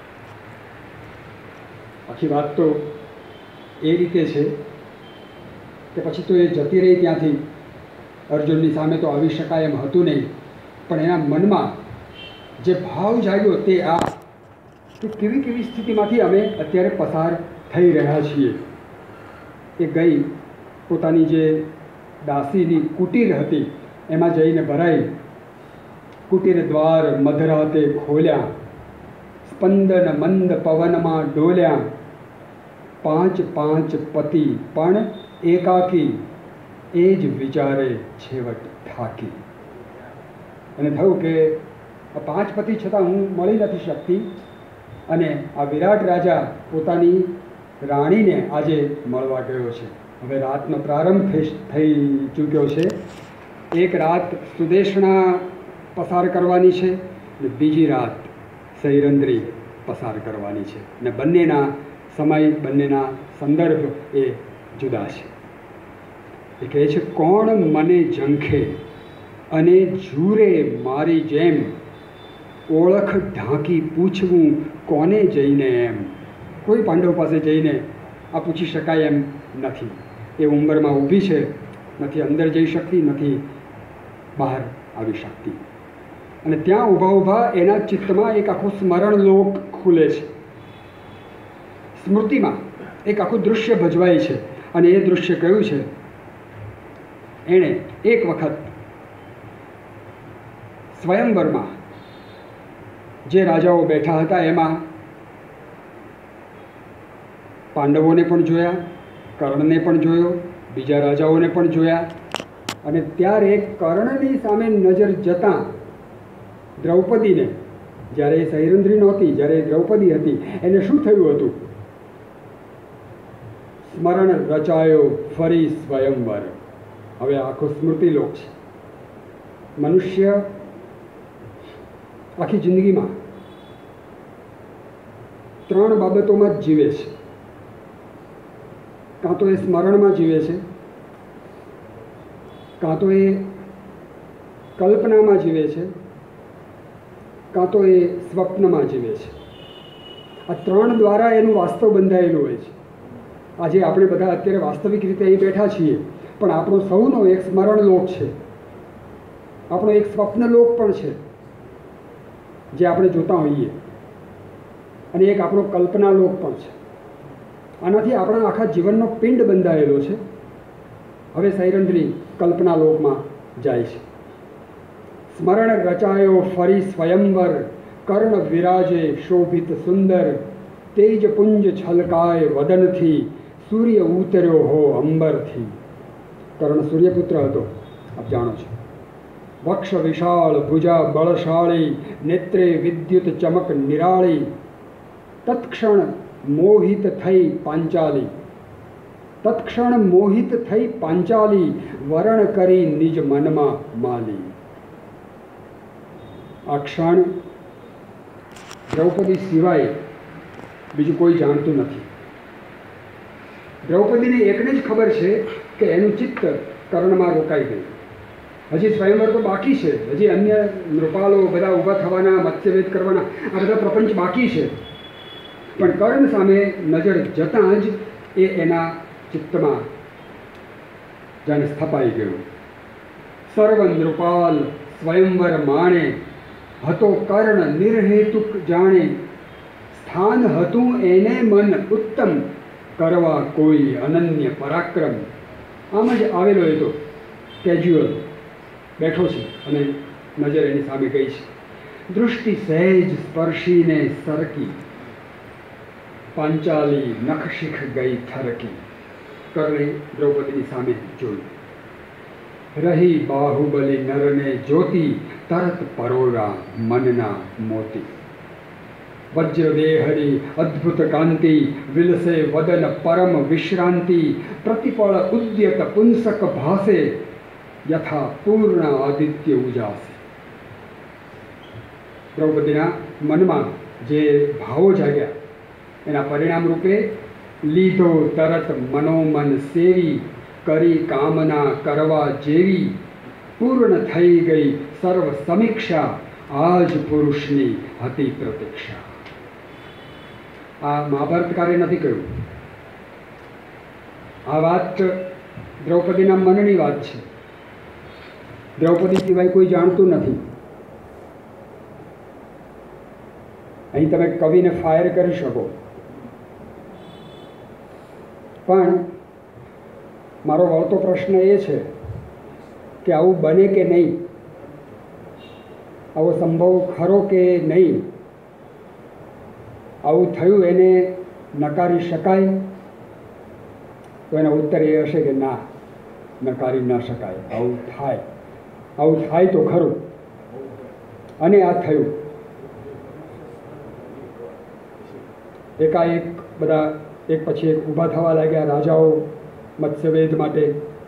આખી વાત તો એ રીતે છે કે પછી તો એ જતી રહી ત્યાંથી. અર્જુનની સામે તો આવી શકાય એમ હતું નહીં, પણ એના મનમાં જે ભાવ જાગ્યો તે આ કે કેવી કેવી સ્થિતિમાંથી અમે અત્યારે પસાર થઈ રહ્યા છીએ. એ ગઈ પોતાની જે દાસીની કુટીર હતી એમાં જઈને ભરાઈ. કુટીર દ્વાર મધરાતે ખોલ્યા, સ્પંદન મંદ પવનમાં ડોલ્યા. પાંચ પાંચ પતિ પણ એકાકી, એ જ વિચારે છેવટ થાકી. અને થયું કે આ પાંચ પતિ છતાં હું મળી નથી શકતી, અને આ વિરાટ રાજા પોતાની રાણીને આજે મળવા ગયો છે. હવે રાતનો પ્રારંભ થઈ થઈ ચૂક્યો છે. એક રાત સુદેશણા પસાર કરવાની છે અને બીજી રાત સૈરંદ્રી પસાર કરવાની છે, અને બંનેના સમય, બંનેના સંદર્ભ એ જુદા છે. એ કહે છે, કોણ મને ઝંખે અને ઝૂરે મારી જેમ, ઓળખ ઢાંકી પૂછવું કોને જઈને એમ. કોઈ પાંડવ પાસે જઈને આ પૂછી શકાય એમ નથી. એ ઉંમરમાં ઊભી છે, નથી અંદર જઈ શકતી, નથી બહાર આવી શકતી. અને ત્યાં ઊભા ઊભા એના ચિત્તમાં એક આખું સ્મરણ લોક ખુલે છે. સ્મૃતિમાં એક આખું દૃશ્ય ભજવાય છે, અને એ દૃશ્ય કયું છે? એણે એક વખત સ્વયંવરમાં જે રાજાઓ બેઠા હતા એમાં પાંડવોને પણ જોયા, કર્ણને પણ જોયો, બીજા રાજાઓને પણ જોયા. અને ત્યારે કર્ણની સામે નજર જતાં દ્રૌપદીને, જ્યારે એ સૈરંદ્રી નહોતી, જ્યારે એ દ્રૌપદી હતી, એને શું થયું હતું? સ્મરણ રચાયો ફરી સ્વયંવર. હવે આખો સ્મૃતિલોક છે. મનુષ્ય આખી જિંદગીમાં ત્રણ બાબતોમાં જ જીવે છે. કાં તો એ સ્મરણમાં જીવે છે, કાં તો એ કલ્પનામાં જીવે છે, કાં તો એ સ્વપ્નમાં જીવે છે. આ ત્રણ દ્વારા એનું વાસ્તવ બંધાયેલું હોય છે. આજે આપણે બધા અત્યારે વાસ્તવિક રીતે અહીં બેઠા છીએ, પણ આપણો સૌનો એક સ્મરણ લોક છે, આપણો એક સ્વપ્ન લોક પણ છે જે આપણે જોતા હોઈએ, અને એક આપણો કલ્પના લોક પણ છે. આનાથી આપણા આખા જીવનનો પિંડ બંધાયેલો છે. હવે સૈરંદ્રી કલ્પના લોકમાં જાય છે. સ્મરણ રચાયો ફરી સ્વયંવર, કર્ણ વિરાજે શોભિત સુંદર, તેજ પુંજ છલકાય વદનથી, સૂર્ય ઉતર્યો હો અંબરથી. કર્ણ સૂર્યપુત્ર હતો, આપ જાણો છો. વક્ષ વિશાળ, ભુજા બળશાળી, નેત્રે વિદ્યુત ચમક નિરાળી. તત્ક્ષણ મોહિત થઈ પાંચાલી, તત્ક્ષણ મોહિત થઈ પાંચાલી, વરણ કરી નિજ મનમાં માલી. આ ક્ષણ દ્રૌપદી સિવાય બીજું કોઈ જાણતું નથી. દ્રૌપદીને એકને જ ખબર છે કે એનું ચિત્ત કર્ણમાં રોકાઈ ગયું. હજી સ્વયંવર તો બાકી છે, હજી અન્ય નૃપાલો બધા ઊભા થવાના, મત્સ્યવેદ કરવાના, આ બધા પ્રપંચ બાકી છે. પણ કર્ણ સામે નજર જતાં જ એ એના ચિત્તમાં જાણે સ્થપાઈ ગયું. સર્વ નૃપાલ સ્વયંવર માણે, હતો કર્ણ નિર્હેતુક જાણે. સ્થાન હતું એને મન ઉત્તમ, કરવા કોઈ અનન્ય પરાક્રમ. આમ જ આવેલો એ તો કેજ્યુઅલ બેઠો છે, અને નજર એની સામે ગઈ છે. દૃષ્ટિ સહેજ સ્પર્શીને સરકી, પાંચાલી નખશિખ ગઈ થરકી. કર્ણે દ્રૌપદીની સામે જોયું. રહી બાહુબલી નરને જ્યોતિ, તરત પરોરા મનના મોતી. વજ્રદેહરી અદ્ભુત કાંતિ, વિલસે વદન પરમ વિશ્રાંતિ. પ્રતિપળ ઉદ્યત પુંસક ભાસે, યથા પૂર્ણ આદિત્ય ઉજાસે. દ્રૌપદીના મનમાં જે ભાવો જાગ્યા એના પરિણામ રૂપે લીધો તરત મનોમન સેવી, કરી કામના કરવા જેવી, પૂર્ણ થઈ ગઈ સર્વ સમીક્ષા, આજ પુરુષની હતી પ્રતીક્ષા. આ મહાભારતકારે નથી કહ્યું, આ વાત દ્રૌપદીના મનની વાત છે. દ્રૌપદી સિવાય કોઈ જાણતું નથી. અહીં તમે કવિને ફાયર કરી શકો, પણ મારો વળતો પ્રશ્ન એ છે કે આવું બને કે નહીં, આવો સંભવ ખરો કે નહીં, આવું થયું એને નકારી શકાય? તો એનો ઉત્તર એ હશે કે ના, નકારી ન શકાય. આવું થાય, આવું થાય તો ખરું. અને આ થયું. એકાએક બધા એક પછી એક ઊભા થવા લાગ્યા રાજાઓ મત્સ્યવેદ માટે.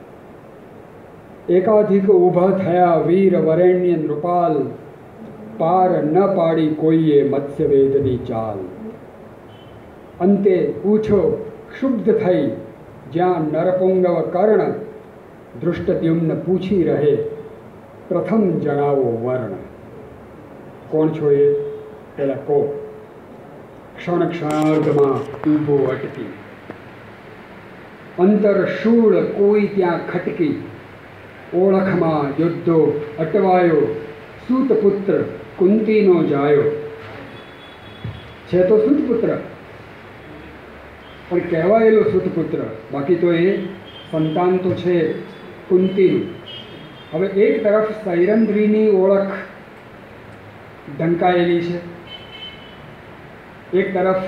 એકાધિક ઊભા થયા વીર વરેણ્ય નૃપાલ, પાર ન પાડી કોઈએ મત્સ્યવેદની ચાલ. અંતે પૂછો ક્ષુબ્ધ થઈ જ્યાં નરપુંગવ કર્ણ, ધૃષ્ટદ્યુમ્ન પૂછી રહે પ્રથમ જણાવો વર્ણ. કોણ છો એ પેલા કો. ક્ષણ ક્ષણાર્ધમાં ઊભો અટકી, અંતર શૂળ કોઈ ત્યાં ખટકી, ઓળખમાં યોદ્ધો અટવાયો, સૂતપુત્ર કુંતીનો જાયો. છે તો સૂતપુત્ર, પણ કહેવાયેલો સૂતપુત્ર, બાકી તો એ સંતાન તો છે કુંતીનું. હવે એક તરફ સૈરંદ્રીની ઓળખ ઢંકાયેલી છે, એક તરફ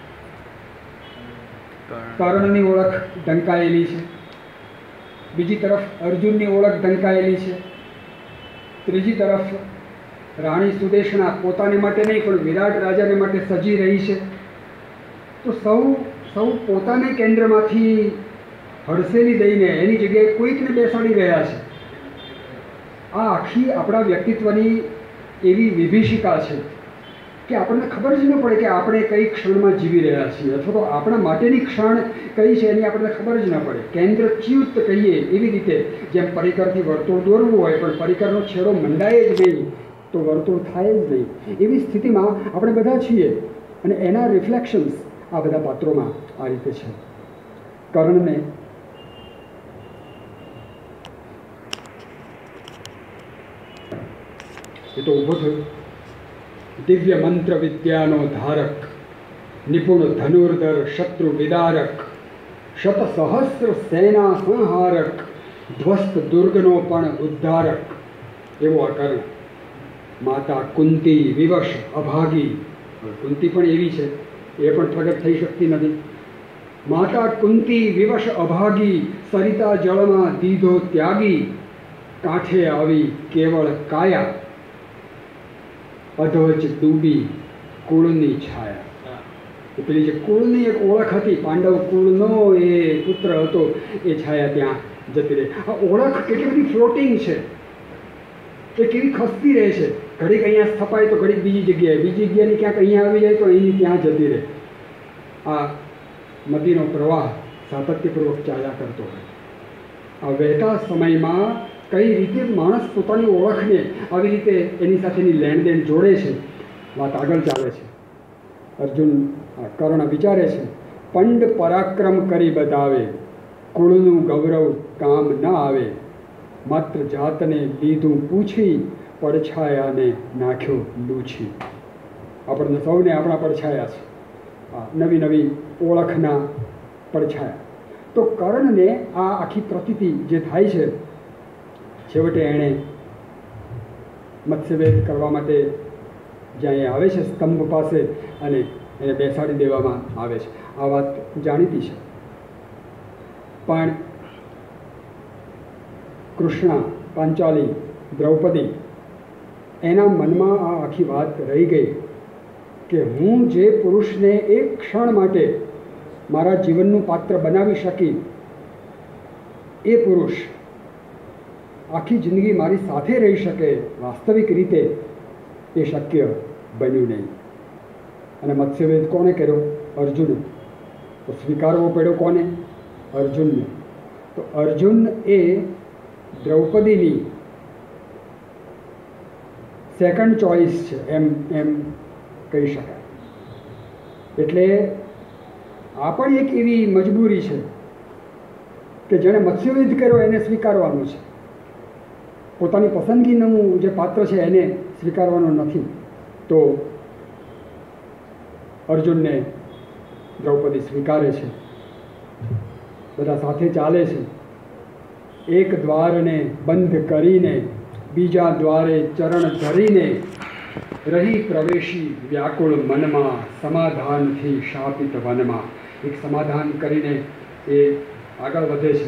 કર્ણની ઓળખ ઢંકાયેલી છે, બીજી તરફ અર્જુનની ઓળખ ઢંકાયેલી છે, ત્રીજી તરફ રાણી સુદેશના પોતાને માટે નહીં પણ વિરાટ રાજાને માટે સજી રહી છે. તો સૌ સૌ પોતાને કેન્દ્રમાંથી હડસેલી દઈને એની જગ્યાએ કોઈકને બેસાડી રહ્યા છે. આ આખી આપણા વ્યક્તિત્વની એવી વિભીષિકા છે કે આપણને ખબર જ ન પડે કે આપણે કઈ ક્ષણમાં જીવી રહ્યા છીએ, અથવા તો આપણા માટેની ક્ષણ કઈ છે એની આપણને ખબર જ ન પડે. કેન્દ્રચ્યુત કહીએ એવી રીતે, જેમ પરિકરથી વર્તુળ દોરવું હોય પણ પરિકરનો છેડો મંડાય જ નહીં તો વર્તુળ થાય જ નહીં, એવી સ્થિતિમાં આપણે બધા છીએ. અને એના રિફ્લેક્શન્સ આ બધા પાત્રોમાં આ રીતે છે. કર્ણને એ તો ઊભો થયો, દિવ્ય મંત્ર વિદ્યાનો ધારક, નિપુણ ધનુર્ધર શત્રુ વિદારક, શત સહસ્ર સેના સંહારક, ધ્વસ્ત દુર્ગનો પણ ઉદ્ધારક. એવો આ કર્ણ. માતા કુંતી વિવશ અભાગી, કુંતી પણ એવી છે, એ પણ પ્રગટ થઈ શકતી નથી. માતા કુંતી વિવશ અભાગી, સરિતા જળમાં દીધો ત્યાગી, કાંઠે આવી કેવળ કાયા, અધવચ ડૂબી કુળની છાયા. પેલી જે કુળની એક ઓળખ હતી, પાંડવ કુળનો એ પુત્ર હતો, એ છાયા ત્યાં જતી રહે. આ ઓળખ કેટલી બધી ફ્લોટિંગ છે, એ કેવી ખસતી રહે છે. ઘડીક અહીંયા સ્થપાય તો ઘડીક બીજી જગ્યાએ, બીજી જગ્યાની ક્યાંક અહીંયા આવી જાય તો અહીંની ત્યાં જતી રહે. આ નદીનો પ્રવાહ સાતત્યપૂર્વક ચાલ્યા કરતો હોય. આ વહેતા સમયમાં કઈ રીતે માણસ પોતાની ઓળખને આવી રીતે એની સાથેની લેણદેણ જોડે છે, વાત આગળ ચાલે છે. અર્જુન કર્ણ વિચારે છે, પંડ પરાક્રમ કરી બતાવે, કુળનું ગૌરવ કામ ન આવે, માત્ર જાતને લીધું પૂછી, પડછાયાને નાખ્યો લૂછી. આપણને સૌને આપણા પડછાયા છે, નવી નવી ઓળખના પડછાયા. તો કર્ણને આ આખી પ્રતીતિ જે થાય છે, છેવટે એણે મત્સ્યવેદ કરવા માટે જ્યાં એ આવે છે સ્તંભ પાસે, અને એને બેસાડી દેવામાં આવે છે. આ વાત જાણીતી છે, પણ કૃષ્ણ, પાંચાલી, દ્રૌપદી, એના મનમાં આ આખી વાત રહી ગઈ કે હું જે પુરુષને એક ક્ષણ માટે મારા જીવનનું પાત્ર બનાવી શકી, એ પુરુષ આખી જિંદગી મારી સાથે રહી શકે વાસ્તવિક રીતે, એ શક્ય બન્યું નહીં. અને મત્સ્યવેદ કોણે કર્યો? અર્જુન. તો સ્વીકારવો પડ્યો કોને? અર્જુનને. તો અર્જુન એ દ્રૌપદીની સેકન્ડ ચોઇસ છે, એમ એમ કહી શકાય. એટલે આ પણ એક એવી મજબૂરી છે કે જેણે મત્સ્યયુદ્ધ કર્યો એને સ્વીકારવાનું છે. પોતાની પસંદગીનું જે પાત્ર છે એને સ્વીકારવાનું નથી. તો અર્જુનને દ્રૌપદી સ્વીકારે છે, બધા સાથે ચાલે છે. એક દ્વારને બંધ કરીને બીજા દ્વારે ચરણ ધરીને રહી પ્રવેશી વ્યાકુળ મનમાં સમાધાનથી શાપિત વનમાં. એક સમાધાન કરીને એ આગળ વધે છે.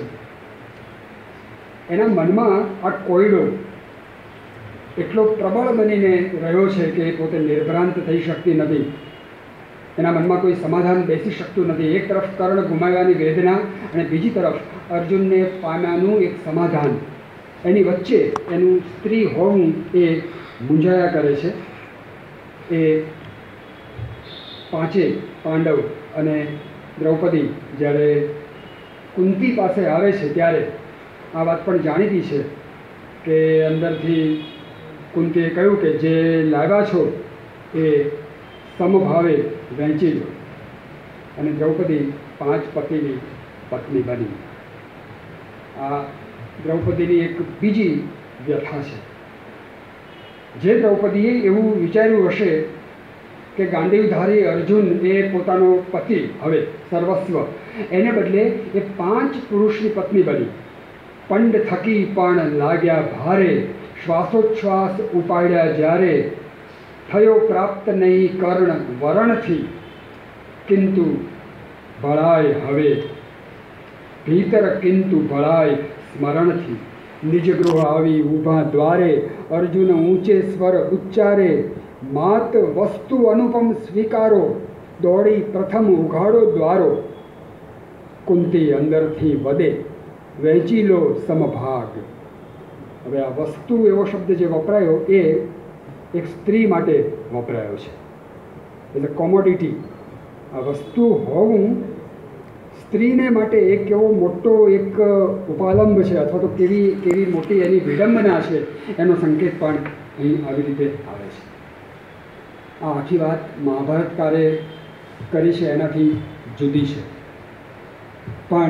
એના મનમાં આ કોયડો એટલો પ્રબળ બનીને રહ્યો છે કે એ પોતે નિર્ભ્રાંત થઈ શકતી નથી. એના મનમાં કોઈ સમાધાન બેસી શકતું નથી. એક તરફ કર્ણ ગુમાવ્યાની વેદના અને બીજી તરફ અર્જુનને પામ્યાનું એક સમાધાન. એની વચ્ચે એનું સ્ત્રી હોવું એ મૂંઝાયા કરે છે. એ પાંચે પાંડવ અને દ્રૌપદી જ્યારે કુંતી પાસે આવે છે ત્યારે આ વાત પણ જાણીતી છે કે અંદરથી કુંતીએ કહ્યું કે જે લાવ્યા છો એ સમભાવે વહેંચી લો. અને દ્રૌપદી પાંચ પતિની પત્ની બની. આ દ્રૌપદીની એક બીજી વ્યથા છે. જે દ્રૌપદીએ એવું વિચાર્યું હશે કે ગાંડીવધારી અર્જુન એ પોતાનો પતિ હવે સર્વસ્વ, એને બદલે એ પાંચ પુરુષની પત્ની બની. પંડ થકી પણ લાગ્યા ભારે, શ્વાસોચ્છ્વાસ ઉપાડ્યા જ્યારે, થયો પ્રાપ્ત નહીં કર્ણ વરણથી, કિંતુ ભળાય હવે ભીતર કિંતુ ભળાય સ્મરણથી. નિજ ગૃહ આવી ઊભા દ્વારે અર્જુન ઊંચે સ્વર ઉચ્ચારે, માત વસ્તુ અનુપમ સ્વીકારો, દોડી પ્રથમ ઉઘાડો દ્વારો. કુંતી અંદરથી વધે વહેંચી લો સમભાગ. હવે આ વસ્તુ એવો શબ્દ જે વપરાયો એ એક સ્ત્રી માટે વપરાયો છે. એટલે કોમોડિટી, આ વસ્તુ હોવું સ્ત્રીને માટે એક એવો મોટો એક ઉપાલંબ છે, અથવા તો કેવી કેવી મોટી એની વિડંબના છે એનો સંકેત પણ અહીં આવી રીતે આવે છે. આ આખી વાત મહાભારતકારે કરી છે એનાથી જુદી છે. પણ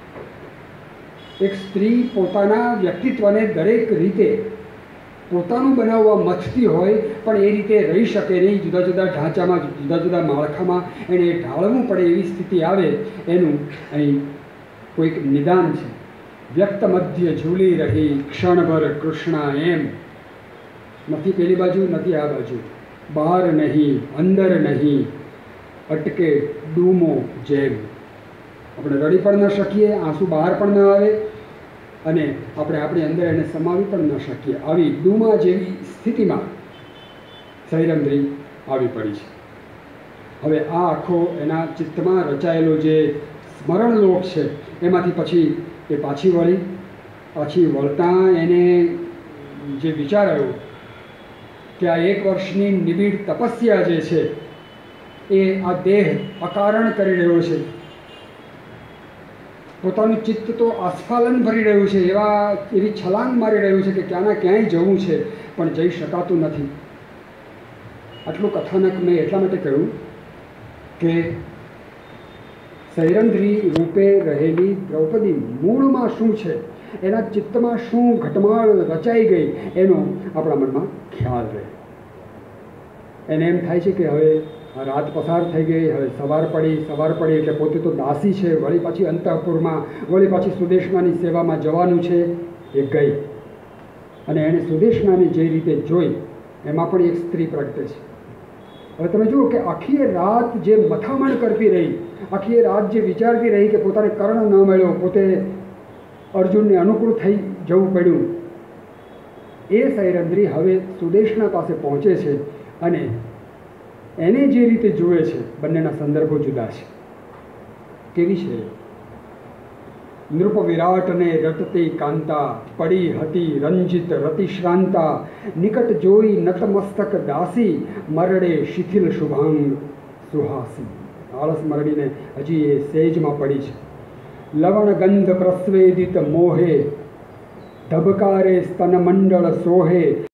એક સ્ત્રી પોતાના વ્યક્તિત્વને દરેક રીતે પોતાનું બનાવવા મથતી હોય પણ એ રીતે રહી શકે નહીં. જુદા જુદા ઢાંચામાં, જુદા જુદા માળખામાં એને ઢાળવું પડે એવી સ્થિતિ આવે, એનું અહીં કોઈક નિદાન છે. વ્યક્ત મધ્ય ઝૂલી રહી ક્ષણભર કૃષ્ણા એમ, નથી પેલી બાજુ નથી આ બાજુ, બહાર નહીં અંદર નહીં, અટકે ડૂમો જેમ. આપણે રડી પણ ન શકીએ, આંસુ બહાર પણ ન આવે, અને આપણે આપણી અંદર એને સમાવી પણ ન શકીએ. આવી ડૂમા જેવી સ્થિતિમાં સૈરંધ્રી આવી પડી છે. હવે આ આખો એના ચિત્તમાં રચાયેલો જે સ્મરણલોક છે એમાંથી પછી એ પાછી વળી. પાછી વળતાં એને જે વિચાર આવ્યો કે આ એક વર્ષની નિબિડ તપસ્યા જે છે એ આ દેહ અકારણ કરી રહ્યો છે. પોતાનું ચિત્ત તો આસ્ફાલન ભરી રહ્યું છે, એવા એવી છલાંગ મારી રહ્યું છે કે ક્યાંના ક્યાંય જવું છે પણ જઈ શકાતું નથી. આટલું કથાનક મેં એટલા માટે કહ્યું કે સૈરંધ્રી રૂપે રહેલી દ્રૌપદી મૂળમાં શું છે, એના ચિત્તમાં શું ઘટમાળ રચાઈ ગઈ એનો આપણા મનમાં ખ્યાલ રહે. એને એમ થાય છે કે હવે રાત પસાર થઈ ગઈ, હવે સવાર પડી. સવાર પડી એટલે પોતે તો દાસી છે, વળી પાછી અંતઃપુરમાં, વળી પાછી સુદેશનાની સેવામાં જવાનું છે. એ ગઈ અને એણે સુદેશનાને જે રીતે જોઈ એમાં પણ એક સ્ત્રી પ્રગટે છે. હવે તમે જુઓ કે આખી રાત જે મથામણ કરતી રહી, આખી રાત જે વિચારતી રહી કે પોતાને કર્ણ ન મળ્યો, પોતે અર્જુનને અનુકૂળ થઈ જવું પડ્યું, એ સૈરંધ્રી હવે સુદેશના પાસે પહોંચે છે અને એને જે રીતે જુએ છે બંનેના સંદર્ભો જુદા છે. કેવી છે? નૃપ વિરાટને રટતી કાંતા, પડી હતી રંજિત રતિશ્રાંતા, નિકટ જોઈ નતમસ્તક દાસી, મરડે શિથિલ શુભાંગ સુહાસી. આળસ મરડીને હજી એ સેજમાં પડી છે. લવણ ગંધ પ્રસ્વેદિત મોહે ધબકારે સ્તનમંડળ સોહે